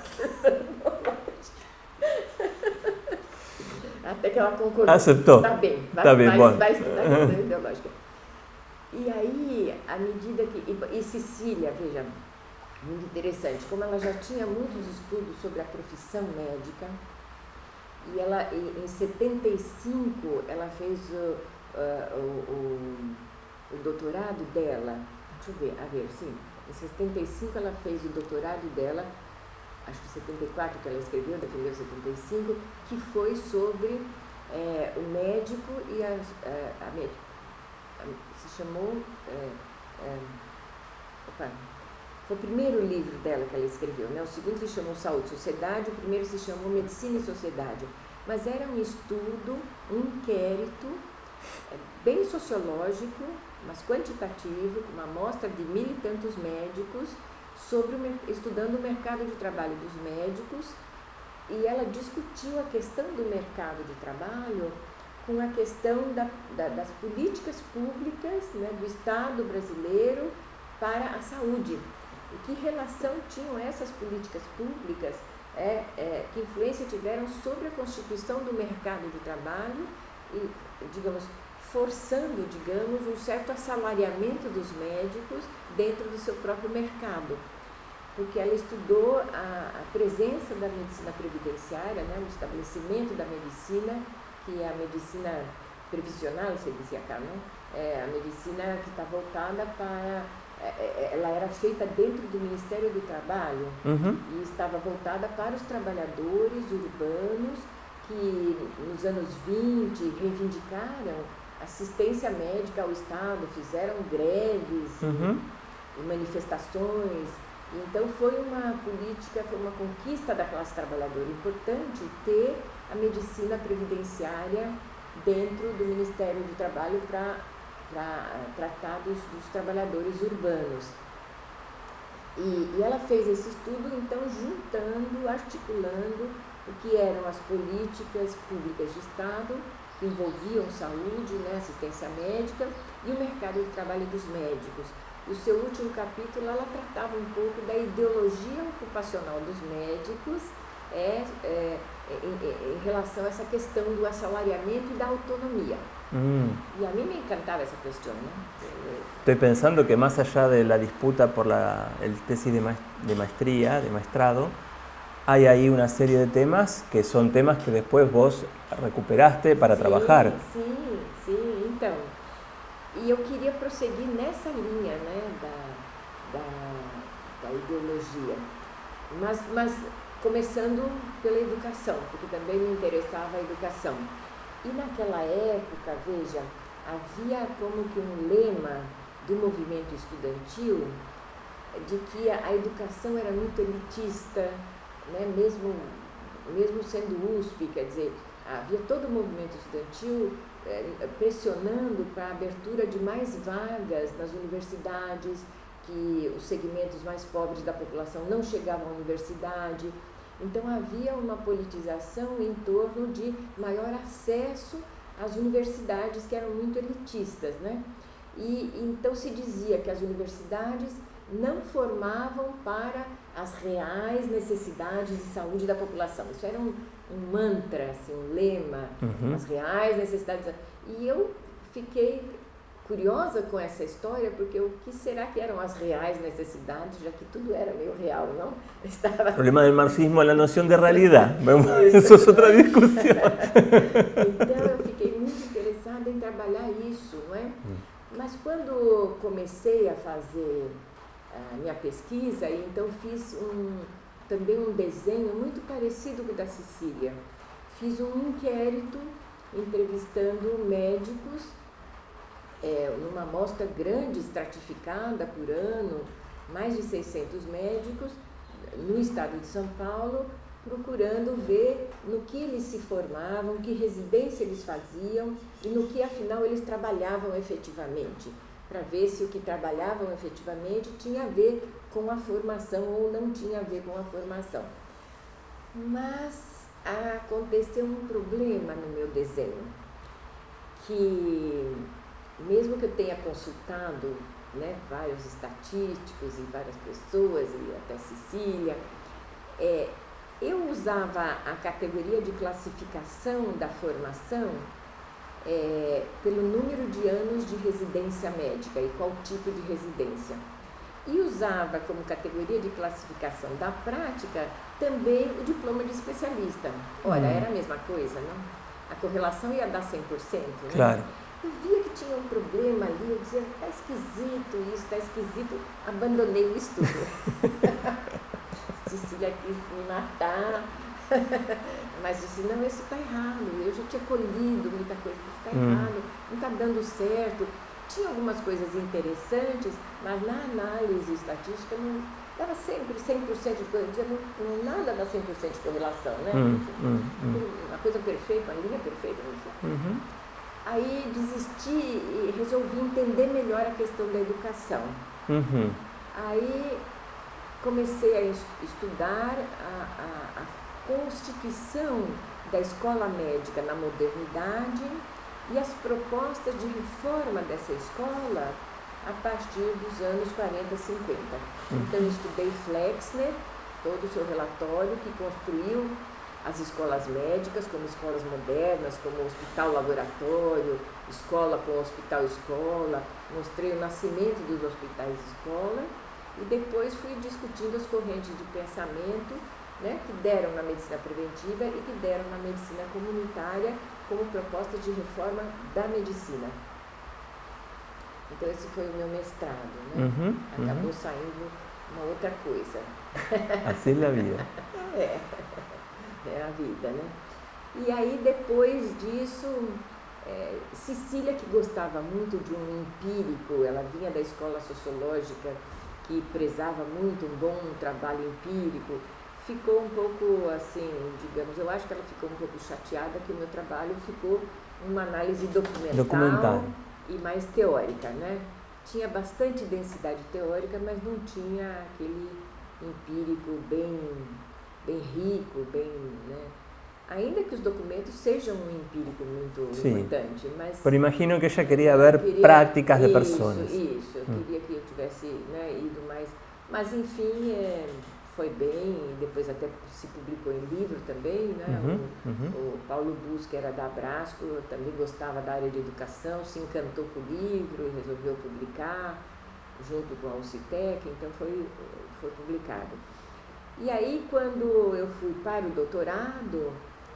Até que ela concordou. Aceitou. Tá bem, vai estudar a questão ideológica. E aí, à medida que... E Cecília, veja, muito interessante, como ela já tinha muitos estudos sobre a profissão médica, e ela, em 75, ela fez o doutorado dela, deixa eu ver, sim, em 75 ela fez o doutorado dela, acho que 74 que ela escreveu, defendeu 75, que foi sobre o médico e a médica, se chamou, foi o primeiro livro dela que ela escreveu, né? O segundo se chamou Saúde e Sociedade, o primeiro se chamou Medicina e Sociedade, mas era um estudo, um inquérito, bem sociológico, mas quantitativo, com uma amostra de 1000 e tantos médicos, estudando o mercado de trabalho dos médicos, e ela discutiu a questão do mercado de trabalho com a questão das políticas públicas, né, do Estado brasileiro para a saúde. E que relação tinham essas políticas públicas, que influência tiveram sobre a constituição do mercado de trabalho e, digamos, forçando, um certo assalariamento dos médicos dentro do seu próprio mercado. Porque ela estudou a presença da medicina previdenciária, né, o estabelecimento da medicina, que é a medicina previsional, você dizia cá, não? A medicina que está voltada para ela era feita dentro do Ministério do Trabalho e estava voltada para os trabalhadores urbanos que nos anos 20 reivindicaram assistência médica ao Estado, fizeram greves e manifestações. Então foi uma política, foi uma conquista da classe trabalhadora importante ter a medicina previdenciária dentro do Ministério do Trabalho para tratar dos trabalhadores urbanos. E ela fez esse estudo, então, juntando, articulando o que eram as políticas públicas de Estado, que envolviam saúde, né, assistência médica, e o mercado de trabalho dos médicos. E o seu último capítulo, ela tratava um pouco da ideologia ocupacional dos médicos em relação a essa questão do assalariamento e da autonomía. Y a mí me encantaba esa cuestión, ¿no? Estoy pensando que más allá de la disputa por el tesis de maestría, de maestrado, hay ahí una serie de temas que son temas que después vos recuperaste para trabajar. Sim, então. E eu queria prosseguir nessa linha, né, da ideologia, mas começando pela educação, porque também me interessava a educação. E naquela época, veja, havia como que um lema do movimento estudantil de que a educação era muito elitista, né? mesmo sendo USP, quer dizer, havia todo o movimento estudantil pressionando para a abertura de mais vagas nas universidades, que os segmentos mais pobres da população não chegavam à universidade. Então havia uma politização em torno de maior acesso às universidades que eram muito elitistas, né? E então se dizia que as universidades não formavam para as reais necessidades de saúde da população. Isso era um mantra, assim, um lema, as reais necessidades. E eu fiquei curiosa com essa história, porque o que será que eram as reais necessidades, já que tudo era meio real, não? El problema del marxismo es la noción de realidad. Eso es otra discusión. Então eu fiquei muito interessada em trabalhar isso, não é? Mas quando comecei a fazer a minha pesquisa, então fiz também um desenho muito parecido com o da Cecília. Fiz um inquérito entrevistando médicos numa amostra grande, estratificada por ano, mais de 600 médicos no estado de São Paulo, procurando ver no que eles se formavam, que residência eles faziam e no que afinal eles trabalhavam efetivamente, para ver se o que trabalhavam efetivamente tinha a ver com a formação ou não tinha a ver com a formação. Mas aconteceu um problema no meu desenho, que mesmo que eu tenha consultado, né, vários estatísticos e várias pessoas, e até Cecília, eu usava a categoria de classificação da formação pelo número de anos de residência médica e qual tipo de residência. E usava como categoria de classificação da prática também o diploma de especialista. Olha, era a mesma coisa, não? A correlação ia dar 100%, né? Claro. Eu via que tinha um problema ali, eu dizia, está esquisito isso, está esquisito, abandonei o estudo. Cecília quis me matar, mas disse, não, isso está errado, eu já tinha colhido muita coisa, isso está errado, não está dando certo. Tinha algumas coisas interessantes, mas na análise estatística não dava sempre 100% de correlação, nada dá 100% de correlação, né? Uma coisa perfeita, uma linha perfeita, não sei. Aí desisti e resolvi entender melhor a questão da educação. Aí comecei a estudar a constituição da escola médica na modernidade e as propostas de reforma dessa escola a partir dos anos 40 e 50. Então eu estudei Flexner, todo o seu relatório que construiu as escolas médicas como escolas modernas, como hospital-laboratório, escola com hospital-escola, mostrei o nascimento dos hospitais-escola e depois fui discutindo as correntes de pensamento, né, que deram na medicina preventiva e que deram na medicina comunitária como proposta de reforma da medicina. Então esse foi o meu mestrado, né? Acabou saindo uma outra coisa. Assim é a vida. É a vida, né? E aí depois disso, Cecília, que gostava muito de um empírico, ela vinha da escola sociológica que prezava muito um bom trabalho empírico, ficou um pouco assim, digamos, eu acho que ela ficou um pouco chateada que o meu trabalho ficou uma análise documental e mais teórica, né? Tinha bastante densidade teórica, mas não tinha aquele empírico bem rico, né? Ainda que os documentos sejam um empírico muito importante, mas... Pero imagino que ella queria ver práticas de pessoas. Isso, eu queria que eu tivesse, né, ido mais... Mas, enfim, foi bem, depois até se publicou em livro também, né? O Paulo Bus, que era da Abrasco, também gostava da área de educação, se encantou com o livro e resolveu publicar, junto com a UCITEC, então foi publicado. E aí, quando eu fui para o doutorado,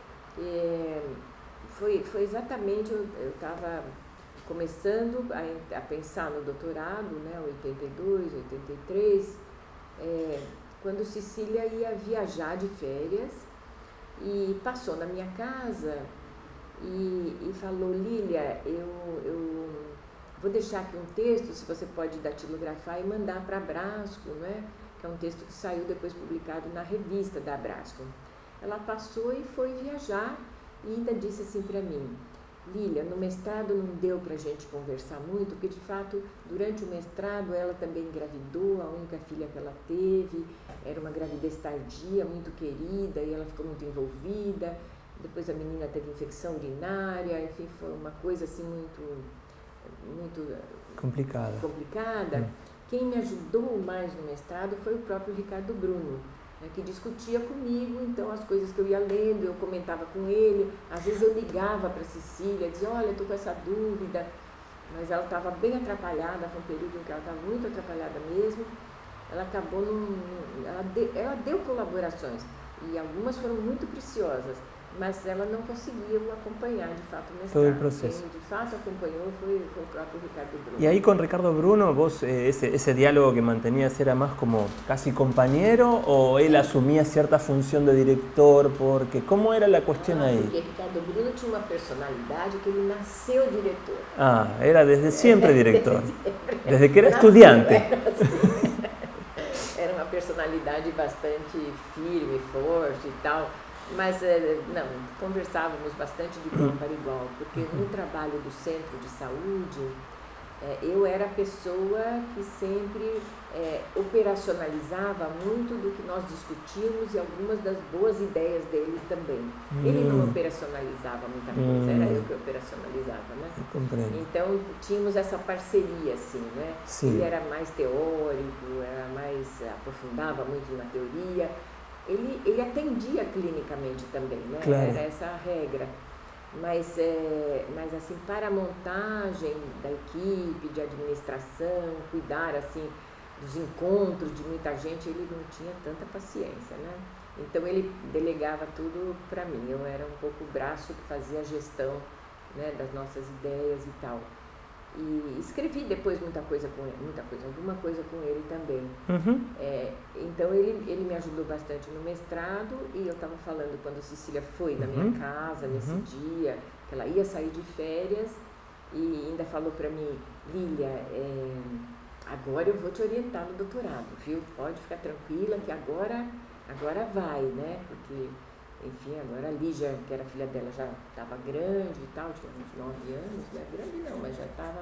foi exatamente, eu estava começando a pensar no doutorado, né, 82, 83, quando Cecília ia viajar de férias e passou na minha casa e falou: Lília, eu vou deixar aqui um texto, se você pode datilografar e mandar para a Abrasco, né? Que é um texto que saiu depois publicado na revista da Abrasco. Ela passou e foi viajar e ainda disse assim para mim: Lília, no mestrado não deu para a gente conversar muito, porque de fato, durante o mestrado ela também engravidou, a única filha que ela teve, era uma gravidez tardia, muito querida, e ela ficou muito envolvida, depois a menina teve infecção urinária, enfim, foi uma coisa assim muito complicada. Quem me ajudou mais no mestrado foi o próprio Ricardo Bruno, né, que discutia comigo, então as coisas que eu ia lendo, eu comentava com ele, às vezes eu ligava para a Cecília, dizia: olha, estou com essa dúvida, mas ela estava bem atrapalhada, foi um período em que ela estava muito atrapalhada mesmo, ela acabou, ela deu colaborações, e algumas foram muito preciosas, mas ela não conseguiu acompanhar de fato o mestrado. Todo el proceso. Quem de fato acompanhou foi o próprio Ricardo Bruno. Y ahí con Ricardo Bruno, vos ese diálogo que mantenías era más como casi compañero o él asumía cierta función de director, porque ¿cómo era la cuestión ahí? Porque Ricardo Bruno tinha uma personalidade que ele nasceu diretor. Era desde siempre director, desde que era estudiante. Era uma personalidade bastante firme, forte e tal. Mas não, conversávamos bastante de igual para igual, porque no trabalho do centro de saúde, eu era a pessoa que sempre operacionalizava muito do que nós discutíamos e algumas das boas ideias dele também. Ele não operacionalizava muita coisa, era eu que operacionalizava, né? Então tínhamos essa parceria, assim, né? Sim. Ele era mais teórico, aprofundava muito na teoria. Ele atendia clinicamente também, né? Claro. Era essa a regra. Mas assim, para a montagem da equipe, de administração, cuidar assim dos encontros de muita gente, ele não tinha tanta paciência, né? Então ele delegava tudo para mim. Eu era um pouco o braço que fazia a gestão, né, das nossas ideias e tal. E escrevi depois alguma coisa com ele também. Então ele me ajudou bastante no mestrado, e eu estava falando quando Cecília foi na minha casa nesse dia, que ela ia sair de férias, e ainda falou para mim: Lília, agora eu vou te orientar no doutorado, viu? Pode ficar tranquila que agora vai, né? Porque, enfim, agora a Lígia, que era filha dela, já estava grande e tal, tinha uns 9 anos, né? Grande não, mas já estava...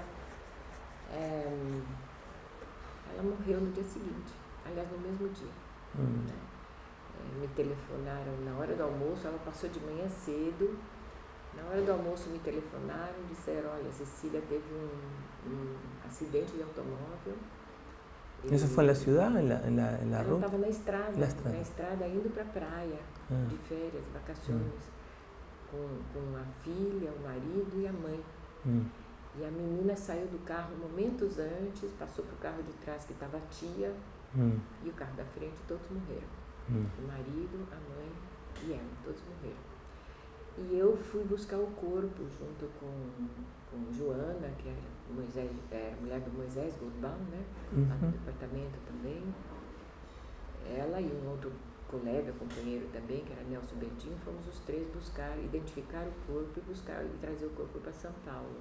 ela morreu no dia seguinte, aliás, no mesmo dia. Né? Me telefonaram na hora do almoço, ela passou de manhã cedo, na hora do almoço me telefonaram e disseram: olha, Cecília teve um acidente de automóvel. ¿Eso fue en la ciudad, en la ruta? Estava na estrada indo para a praia, de férias, vacações, com a filha, o marido e a mãe. E a menina saiu do carro momentos antes, passou para o carro de trás, que estava a tia, e o carro da frente, todos morreram. O marido, a mãe e ela, todos morreram. E eu fui buscar o corpo junto com com Joana, que era a mulher do Moisés Goldbaum, né? Uhum. Lá no departamento também. Ela e um outro colega, companheiro também, que era Nelson Bentinho, fomos os três buscar, identificar o corpo e trazer o corpo para São Paulo.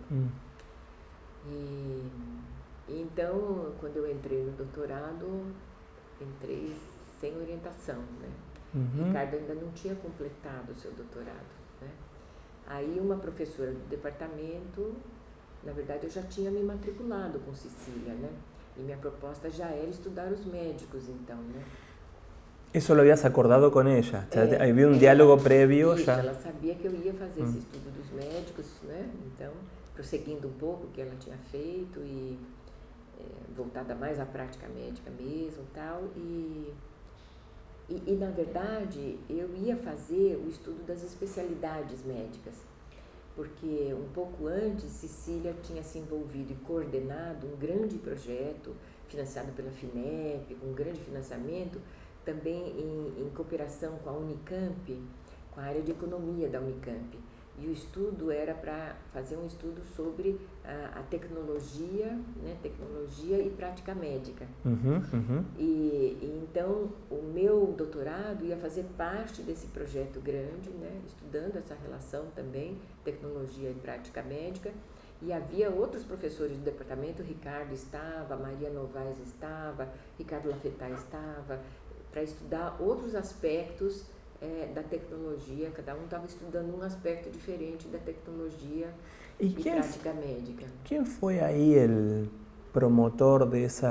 E então, quando eu entrei no doutorado, entrei sem orientação, né? Ricardo ainda não tinha completado o seu doutorado, né? Aí uma professora do departamento, na verdade eu já tinha me matriculado com Cecília, né? E minha proposta já era estudar os médicos, então, né? Isso lo habías acordado con ella, había un diálogo previo isso, já. Ela sabia que eu ia fazer esse estudo dos médicos, né? Então, prosseguindo um pouco o que ela tinha feito e voltada mais à prática médica mesmo, tal, e na verdade eu ia fazer o estudo das especialidades médicas, porque um pouco antes Cecília tinha se envolvido e coordenado um grande projeto financiado pela FINEP, com um grande financiamento, também em cooperação com a Unicamp, com a área de economia da Unicamp. E o estudo era para fazer um estudo sobre a tecnologia, né, tecnologia e prática médica. E então o meu doutorado ia fazer parte desse projeto grande, né, estudando essa relação também, tecnologia e prática médica. E havia outros professores do departamento, Ricardo estava, Maria Novaes estava, Ricardo Lafetá estava, para estudar outros aspectos da tecnologia. Cada um estava estudando um aspecto diferente da tecnologia y práctica médica. ¿Quién fue ahí el promotor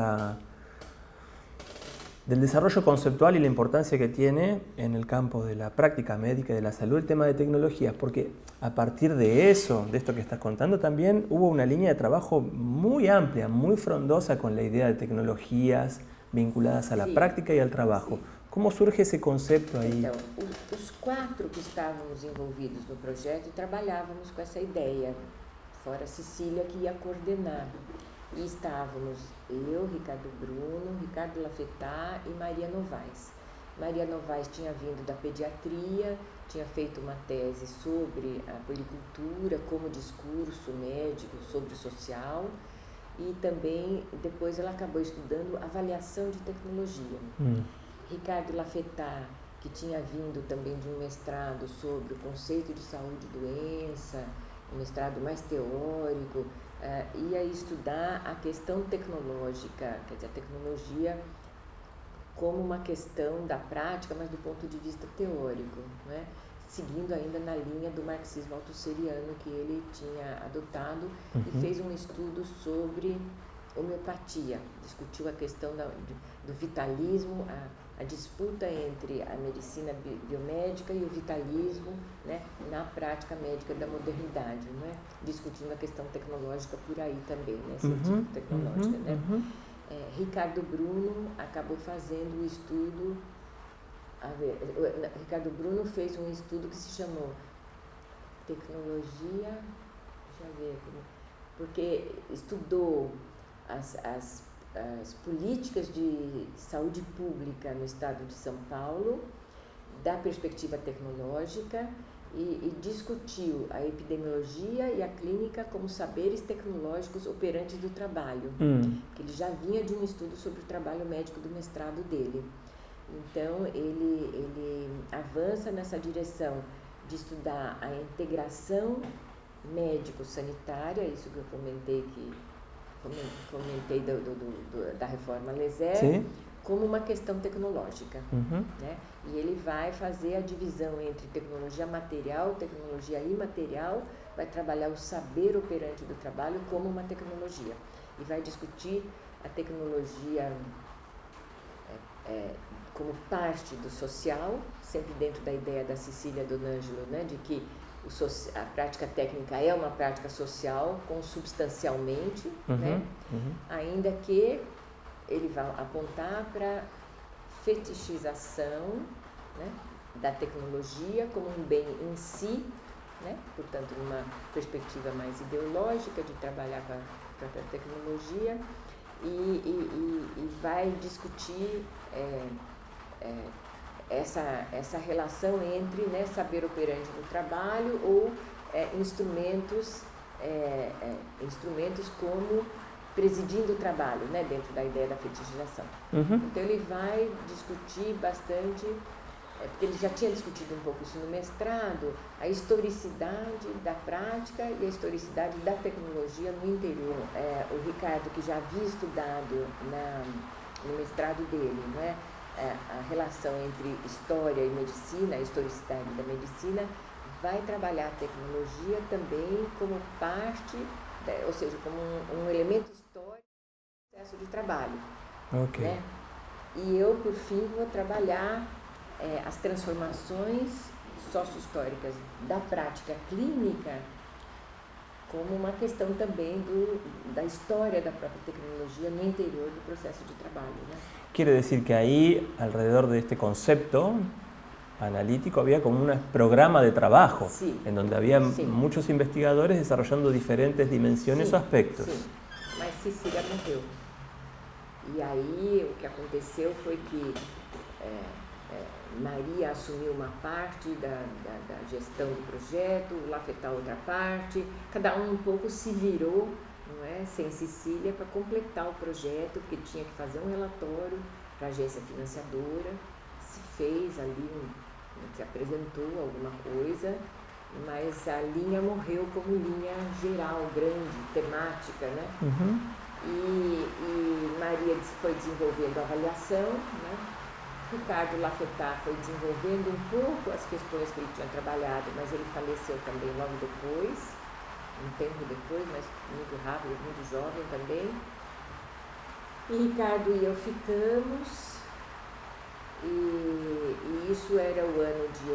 del desarrollo conceptual y la importancia que tiene en el campo de la práctica médica y de la salud el tema de tecnologías? Porque a partir de eso, de esto que estás contando, también hubo una línea de trabajo muy amplia, muy frondosa con la idea de tecnologías vinculadas a la práctica y al trabajo. Como surge esse conceito aí? Então, os quatro que estávamos envolvidos no projeto trabalhávamos com essa ideia, fora a Cecília que ia coordenar. E estávamos eu, Ricardo Bruno, Ricardo Lafetá e Maria Novaes. Maria Novaes tinha vindo da pediatria, tinha feito uma tese sobre a puericultura como discurso médico sobre o social, e também depois ela acabou estudando avaliação de tecnologia. Ricardo Lafetá, que tinha vindo também de um mestrado sobre o conceito de saúde e doença, um mestrado mais teórico, ia estudar a questão tecnológica, quer dizer, a tecnologia como uma questão da prática, mas do ponto de vista teórico, né? Seguindo ainda na linha do marxismo altusseriano que ele tinha adotado, e fez um estudo sobre homeopatia, discutiu a questão do vitalismo, a disputa entre a medicina biomédica e o vitalismo, né, na prática médica da modernidade, né, discutindo a questão tecnológica por aí também, né, científico-tecnológica, né. Ricardo Bruno acabou fazendo o estudo, Ricardo Bruno fez um estudo que se chamou Tecnologia, deixa eu ver, porque estudou as políticas de saúde pública no estado de São Paulo, da perspectiva tecnológica, e discutiu a epidemiologia e a clínica como saberes tecnológicos operantes do trabalho, que ele já vinha de um estudo sobre o trabalho médico do mestrado dele. Então, ele avança nessa direção de estudar a integração médico-sanitária, isso que eu comentei da reforma Leser, como uma questão tecnológica, né? E ele vai fazer a divisão entre tecnologia material, tecnologia imaterial, vai trabalhar o saber operante do trabalho como uma tecnologia, e vai discutir a tecnologia como parte do social, sempre dentro da ideia da Cecília Donangelo, né, de que a prática técnica é uma prática social, consubstancialmente, né? Ainda que ele vai apontar para fetichização, né, da tecnologia como um bem em si, né? Portanto, numa perspectiva mais ideológica de trabalhar com a própria tecnologia, e vai discutir essa relação entre, né, saber operante do trabalho ou instrumentos instrumentos como presidindo o trabalho, né, dentro da ideia da fetichização. Então ele vai discutir bastante, porque ele já tinha discutido um pouco isso no mestrado, a historicidade da prática e a historicidade da tecnologia no interior. O Ricardo, que já havia estudado no mestrado dele, né, a relação entre história e medicina, a historicidade da medicina, vai trabalhar a tecnologia também como parte, ou seja, como um elemento histórico do processo de trabalho. Okay. Né? E eu, por fim, vou trabalhar as transformações sócio-históricas da prática clínica como uma questão também da história da própria tecnologia no interior do processo de trabalho. Né? Quiere decir que ahí, alrededor de este concepto analítico, había como un programa de trabajo, sí, en donde había sí, muchos investigadores desarrollando diferentes dimensiones sim, o aspectos. Sim, mas Cecília morreu. E aí o que aconteceu foi que Maria assumiu uma parte da gestão do projeto, o Lafetat outra parte, cada um pouco se virou, não é, sem Cecília, para completar o projeto, porque tinha que fazer um relatório para a agência financiadora, se fez ali, se apresentou alguma coisa, mas a linha morreu como linha geral, grande, temática, né? E Maria foi desenvolvendo a avaliação, né? Ricardo Lafetat foi desenvolvendo um pouco as questões que ele tinha trabalhado, mas ele faleceu também logo depois, um tempo depois, mas muito rápido, muito jovem também. E Ricardo e eu ficamos, e isso era o ano de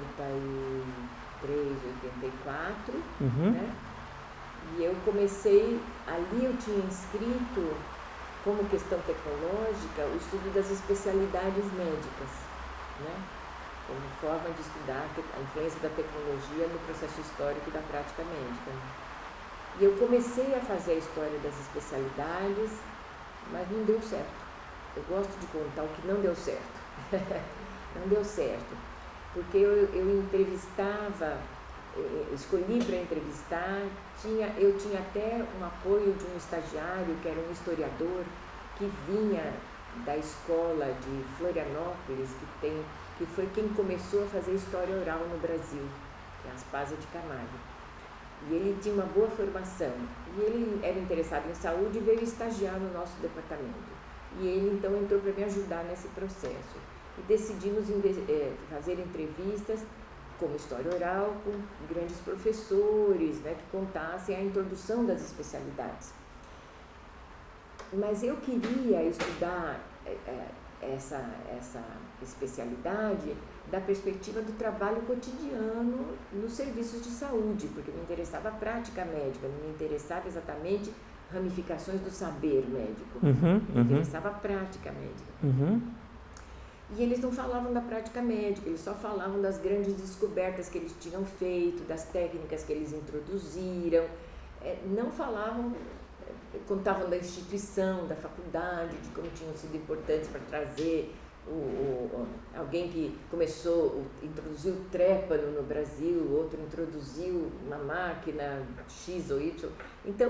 83, 84, né? E eu comecei, ali eu tinha inscrito como questão tecnológica o estudo das especialidades médicas, né? Como forma de estudar a influência da tecnologia no processo histórico da prática médica. E eu comecei a fazer a história das especialidades, mas não deu certo. Eu gosto de contar o que não deu certo. Não deu certo, porque eu entrevistava, escolhi para entrevistar, eu tinha até um apoio de um estagiário que era um historiador que vinha da escola de Florianópolis, que foi quem começou a fazer história oral no Brasil, que é Aspásia de Camargo. E ele tinha uma boa formação, e ele era interessado em saúde e veio estagiar no nosso departamento. E ele então entrou para me ajudar nesse processo. E decidimos fazer entrevistas como história oral com grandes professores, né, que contassem a introdução das especialidades. Mas eu queria estudar essa especialidade da perspectiva do trabalho cotidiano nos serviços de saúde, porque me interessava a prática médica, não me interessava exatamente ramificações do saber médico, me interessava a prática médica. E eles não falavam da prática médica, eles só falavam das grandes descobertas que eles tinham feito, das técnicas que eles introduziram, não falavam, contavam da instituição, da faculdade, de como tinham sido importantes para trazer alguém que introduziu o trépano no Brasil, outro introduziu uma máquina X ou Y. Então,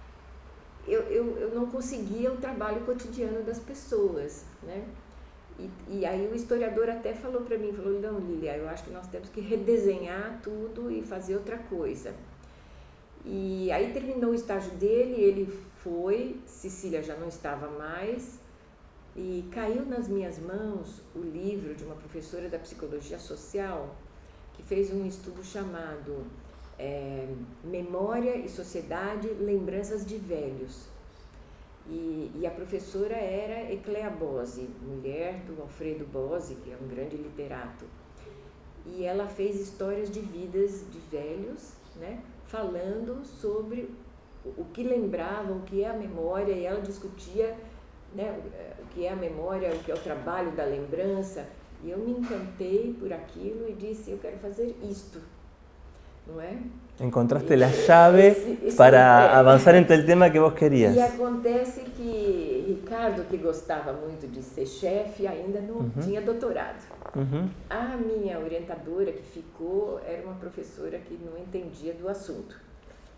eu não conseguia o trabalho cotidiano das pessoas, né? E aí o historiador até falou para mim, falou, não, Lília, eu acho que nós temos que redesenhar tudo e fazer outra coisa. E aí terminou o estágio dele, ele foi, Cecília já não estava mais, e caiu nas minhas mãos o livro de uma professora da psicologia social, que fez um estudo chamado Memória e Sociedade, Lembranças de Velhos. E a professora era Ecléa Bose, mulher do Alfredo Bose, que é um grande literato. E ela fez histórias de vidas de velhos, né, falando sobre o que lembravam, o que é a memória, e ela discutia, né, o que é a memória, o que é o trabalho da lembrança. E eu me encantei por aquilo e disse, eu quero fazer isto, não é? Encontraste la llave para avançar entre el tema que vos querías. E acontece que Ricardo, que gostava muito de ser chefe, ainda não tinha doutorado. A minha orientadora que ficou era uma professora que não entendia do assunto.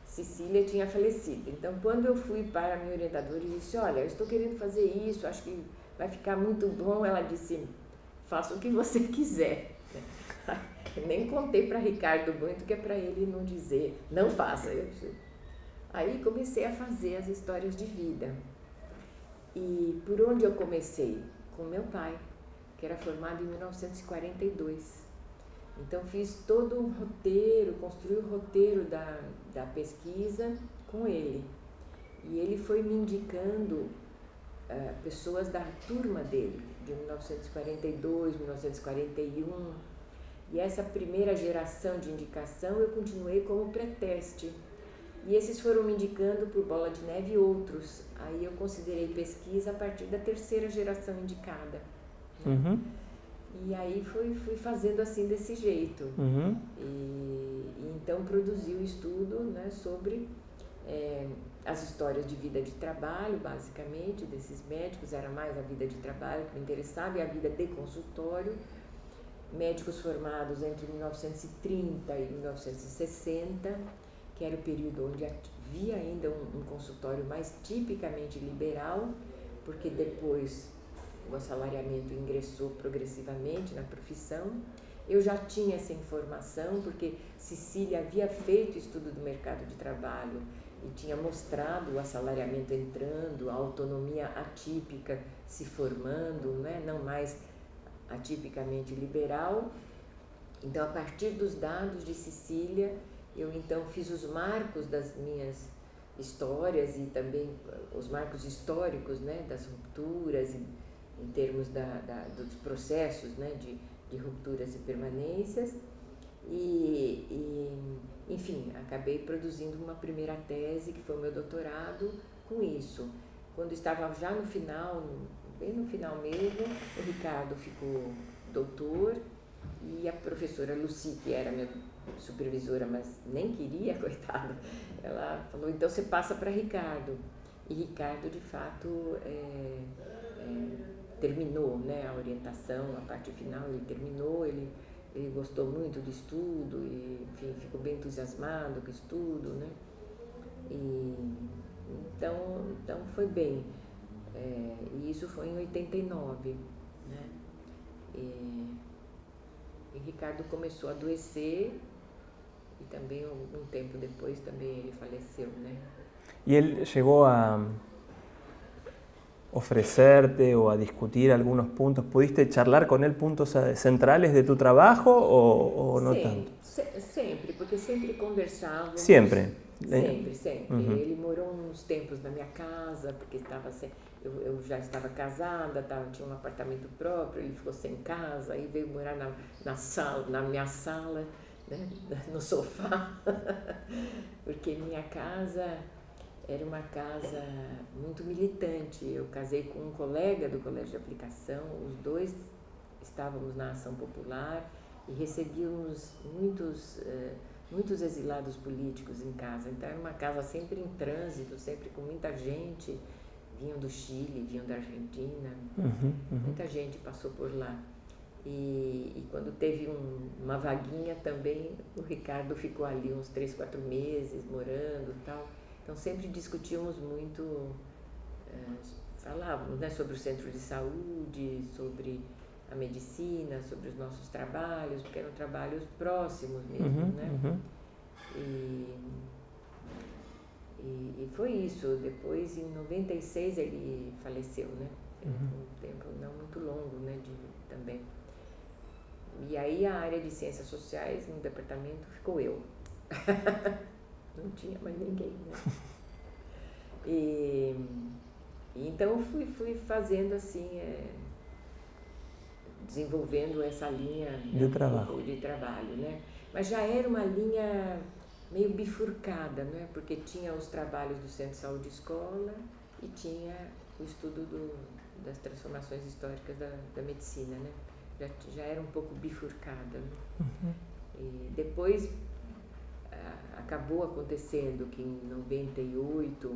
Cecília tinha falecido. Então, quando eu fui para a minha orientadora e disse, olha, eu estou querendo fazer isso, acho que vai ficar muito bom, ela disse, faça o que você quiser. Eu nem contei para Ricardo muito, que é para ele não dizer, não faça. Aí comecei a fazer as histórias de vida. E por onde eu comecei? Com meu pai, que era formado em 1942. Então fiz todo um roteiro, construí o roteiro da pesquisa com ele. E ele foi me indicando pessoas da turma dele, de 1942, 1941. E essa primeira geração de indicação eu continuei como pré-teste. E esses foram me indicando por bola de neve e outros. Aí eu considerei pesquisa a partir da terceira geração indicada. Uhum. E aí fui fazendo assim desse jeito. Uhum. E então produzi o estudo, né, sobre as histórias de vida de trabalho, basicamente, desses médicos. Era mais a vida de trabalho que me interessava e a vida de consultório. Médicos formados entre 1930 e 1960, que era o período onde havia ainda um consultório mais tipicamente liberal, porque depois o assalariamento ingressou progressivamente na profissão. Eu já tinha essa informação, porque Cecília havia feito estudo do mercado de trabalho e tinha mostrado o assalariamento entrando, a autonomia atípica se formando, né? Não mais atipicamente liberal. Então, a partir dos dados de Cecília, eu então fiz os marcos das minhas histórias e também os marcos históricos, né, das rupturas em termos dos processos, né, de rupturas e permanências. Enfim, acabei produzindo uma primeira tese, que foi o meu doutorado, com isso. Quando estava já no final, bem no final mesmo, o Ricardo ficou doutor e a professora Lucy, que era minha supervisora, mas nem queria, coitada, ela falou, então você passa para Ricardo. E Ricardo, de fato, terminou, né, a orientação, a parte final, ele terminou, ele gostou muito do estudo e, enfim, ficou bem entusiasmado com o estudo, né? Então foi bem. E isso foi em 89, né? E Ricardo começou a adoecer e também um tempo depois também ele faleceu, né? E ele chegou a ofrecerte o a discutir algunos puntos? ¿Pudiste charlar con él puntos centrales de tu trabajo o no tanto? Sempre, porque sempre conversávamos. Sempre? Sempre. Uhum. Ele morou uns tempos na minha casa, porque eu já estava casada, tinha um apartamento próprio, ele ficou sem casa, aí veio morar na minha sala, né, no sofá, porque minha casa era uma casa muito militante. Eu casei com um colega do colégio de aplicação, os dois estávamos na ação popular e recebíamos muitos exilados políticos em casa. Então era uma casa sempre em trânsito, sempre com muita gente, vinham do Chile, vinham da Argentina, muita gente passou por lá. E quando teve uma vaguinha também, o Ricardo ficou ali uns 3, 4 meses morando e tal. Então sempre discutíamos muito, falávamos, né, sobre o centro de saúde, sobre a medicina, sobre os nossos trabalhos, porque eram trabalhos próximos mesmo, né? E foi isso. Depois, em 96, ele faleceu, né? Foi um tempo não muito longo, né, também. E aí a área de ciências sociais no departamento ficou eu. Não tinha mais ninguém, né? Então fui fazendo assim, desenvolvendo essa linha de trabalho, né? Mas já era uma linha meio bifurcada, né? Porque tinha os trabalhos do Centro de Saúde Escola e tinha o estudo das transformações históricas da medicina, né? Já era um pouco bifurcada, né? E depois acabou acontecendo que em 98,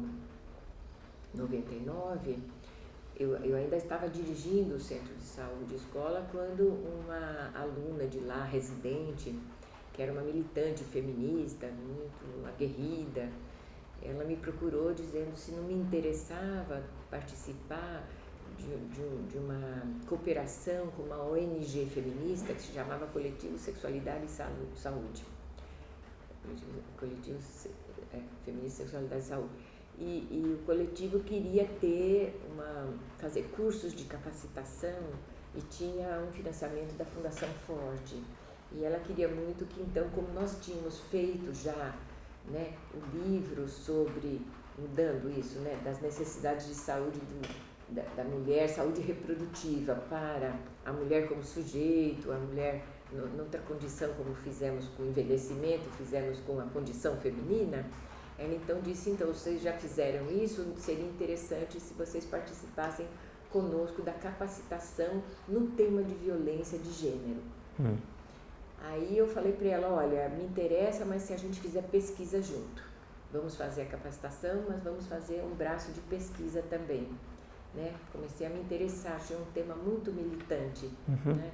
99, eu ainda estava dirigindo o Centro de Saúde Escola quando uma aluna de lá, residente, que era uma militante feminista, muito aguerrida, ela me procurou dizendo se não me interessava participar de uma cooperação com uma ONG feminista que se chamava Coletivo Sexualidade e Saúde. Coletivo Feminista Sexualidade e Saúde. E o coletivo queria fazer cursos de capacitação e tinha um financiamento da Fundação Ford. E ela queria muito que, então, como nós tínhamos feito já, né, um livro sobre, mudando isso, né, das necessidades de saúde da mulher, saúde reprodutiva para a mulher como sujeito, a mulher noutra condição, como fizemos com o envelhecimento, fizemos com a condição feminina, ela então disse, então, vocês já fizeram isso, seria interessante se vocês participassem conosco da capacitação no tema de violência de gênero. Aí eu falei para ela, olha, me interessa, mas se a gente fizer pesquisa junto. Vamos fazer a capacitação, mas vamos fazer um braço de pesquisa também. Né? Comecei a me interessar, achei um tema muito militante, né?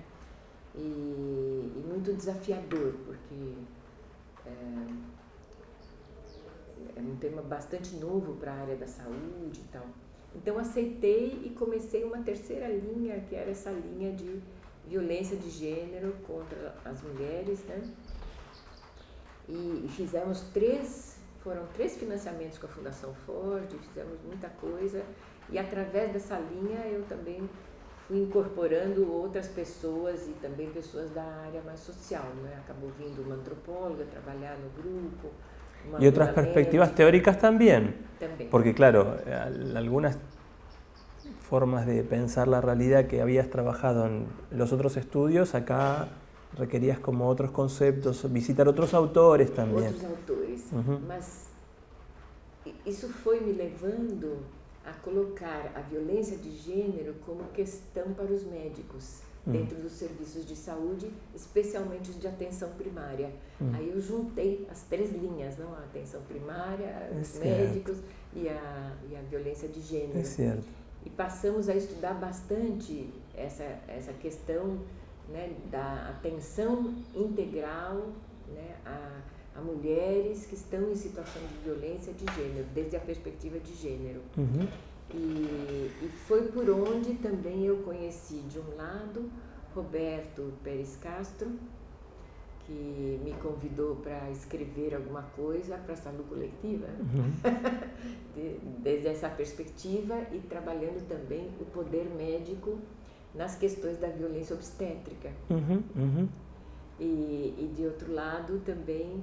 E muito desafiador, porque é um tema bastante novo para a área da saúde e tal. Então aceitei e comecei uma terceira linha, que era essa linha de violência de gênero contra as mulheres, né? E foram 3 financiamentos com a Fundação Ford, fizemos muita coisa, e através dessa linha eu também fui incorporando outras pessoas e também pessoas da área mais social, né? Acabou vindo uma antropóloga trabalhar no grupo. Y otras perspectivas teóricas también, porque claro, algunas formas de pensar la realidad que habías trabajado en los otros estudios, acá requerías como otros conceptos, visitar otros autores también. Outros autores, mas isso foi me levando a colocar a violência de gênero como questão para os médicos dentro dos serviços de saúde, especialmente os de atenção primária. Aí eu juntei as 3 linhas, não? A atenção primária, os médicos e a violência de gênero. É certo. E passamos a estudar bastante essa questão, né, da atenção integral, né, a mulheres que estão em situação de violência de gênero, desde a perspectiva de gênero. E foi por onde também eu conheci, de um lado, Roberto Pérez Castro, que me convidou para escrever alguma coisa para a saúde coletiva, desde essa perspectiva, e trabalhando também o poder médico nas questões da violência obstétrica. E de outro lado também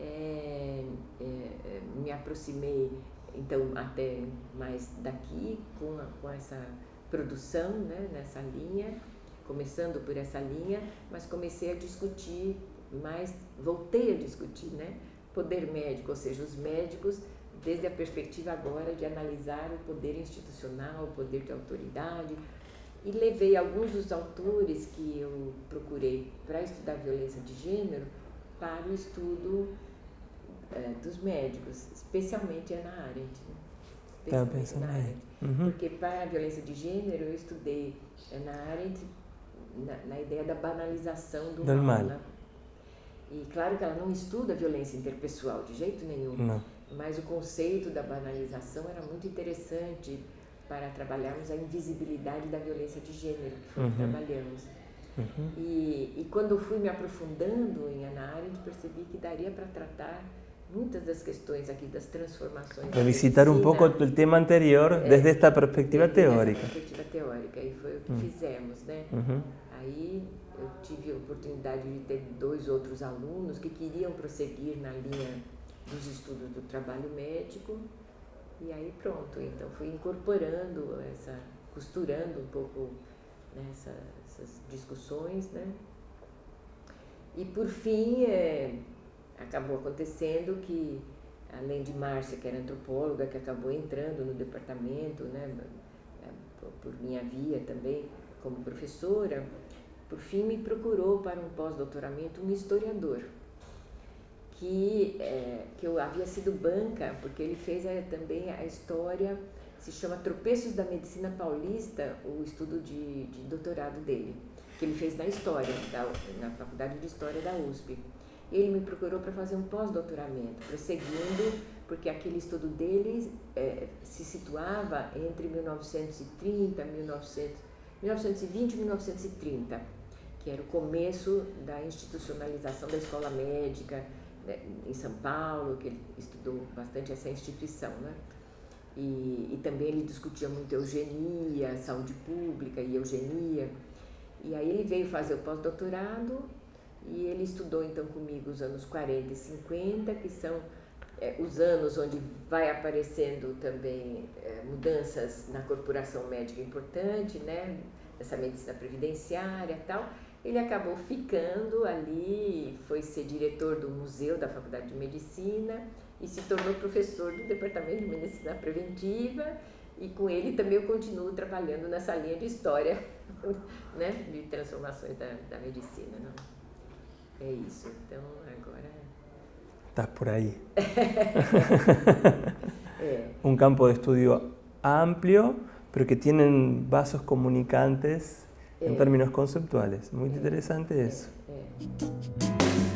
me aproximei, então, até mais daqui, com essa produção, né, nessa linha, começando por essa linha, mas comecei a discutir voltei a discutir, né, poder médico, ou seja, os médicos, desde a perspectiva agora de analisar o poder institucional, o poder de autoridade, e levei alguns dos autores que eu procurei para estudar violência de gênero para o estudo dos médicos, especialmente Hannah Arendt. Estava pensando aí. Porque para a violência de gênero eu estudei Hannah Arendt na ideia da banalização do mal. Né? E claro que ela não estuda a violência interpessoal de jeito nenhum, mas o conceito da banalização era muito interessante para trabalharmos a invisibilidade da violência de gênero, que foi o que trabalhamos. E quando eu fui me aprofundando em Hannah Arendt, percebi que daria para tratar muitas das questões aqui das transformações. Revisitar um pouco o tema anterior desde esta perspectiva teórica. Desde essa perspectiva teórica, e foi o que fizemos, né? Aí eu tive a oportunidade de ter 2 outros alunos que queriam prosseguir na linha dos estudos do trabalho médico, e aí pronto, então fui incorporando costurando um pouco, né, essas discussões, né? E por fim, acabou acontecendo que, além de Márcia, que era antropóloga, que acabou entrando no departamento, né, por minha via também, como professora, por fim me procurou para um pós-doutoramento um historiador, que eu havia sido banca, porque ele fez também a história, se chama Tropeços da Medicina Paulista, o estudo de doutorado dele, que ele fez na História, na Faculdade de História da USP. ele me procurou para fazer um pós-doutoramento, prosseguindo, porque aquele estudo dele se situava entre 1930, 1920 e 1930, que era o começo da institucionalização da escola médica, né, em São Paulo, que ele estudou bastante essa instituição, né? E também ele discutia muito eugenia, saúde pública e eugenia. E aí ele veio fazer o pós-doutorado e ele estudou então comigo os anos 40 e 50, que são os anos onde vai aparecendo também mudanças na corporação médica importante, né? Essa medicina previdenciária e tal. Ele acabou ficando ali, foi ser diretor do museu da Faculdade de Medicina e se tornou professor do Departamento de Medicina Preventiva, e com ele também eu continuo trabalhando nessa linha de história, né, de transformações da medicina. Não? É isso, então agora... Estás por ahí. Un campo de estudio amplio, pero que tienen vasos comunicantes en términos conceptuales. Muy interesante eso.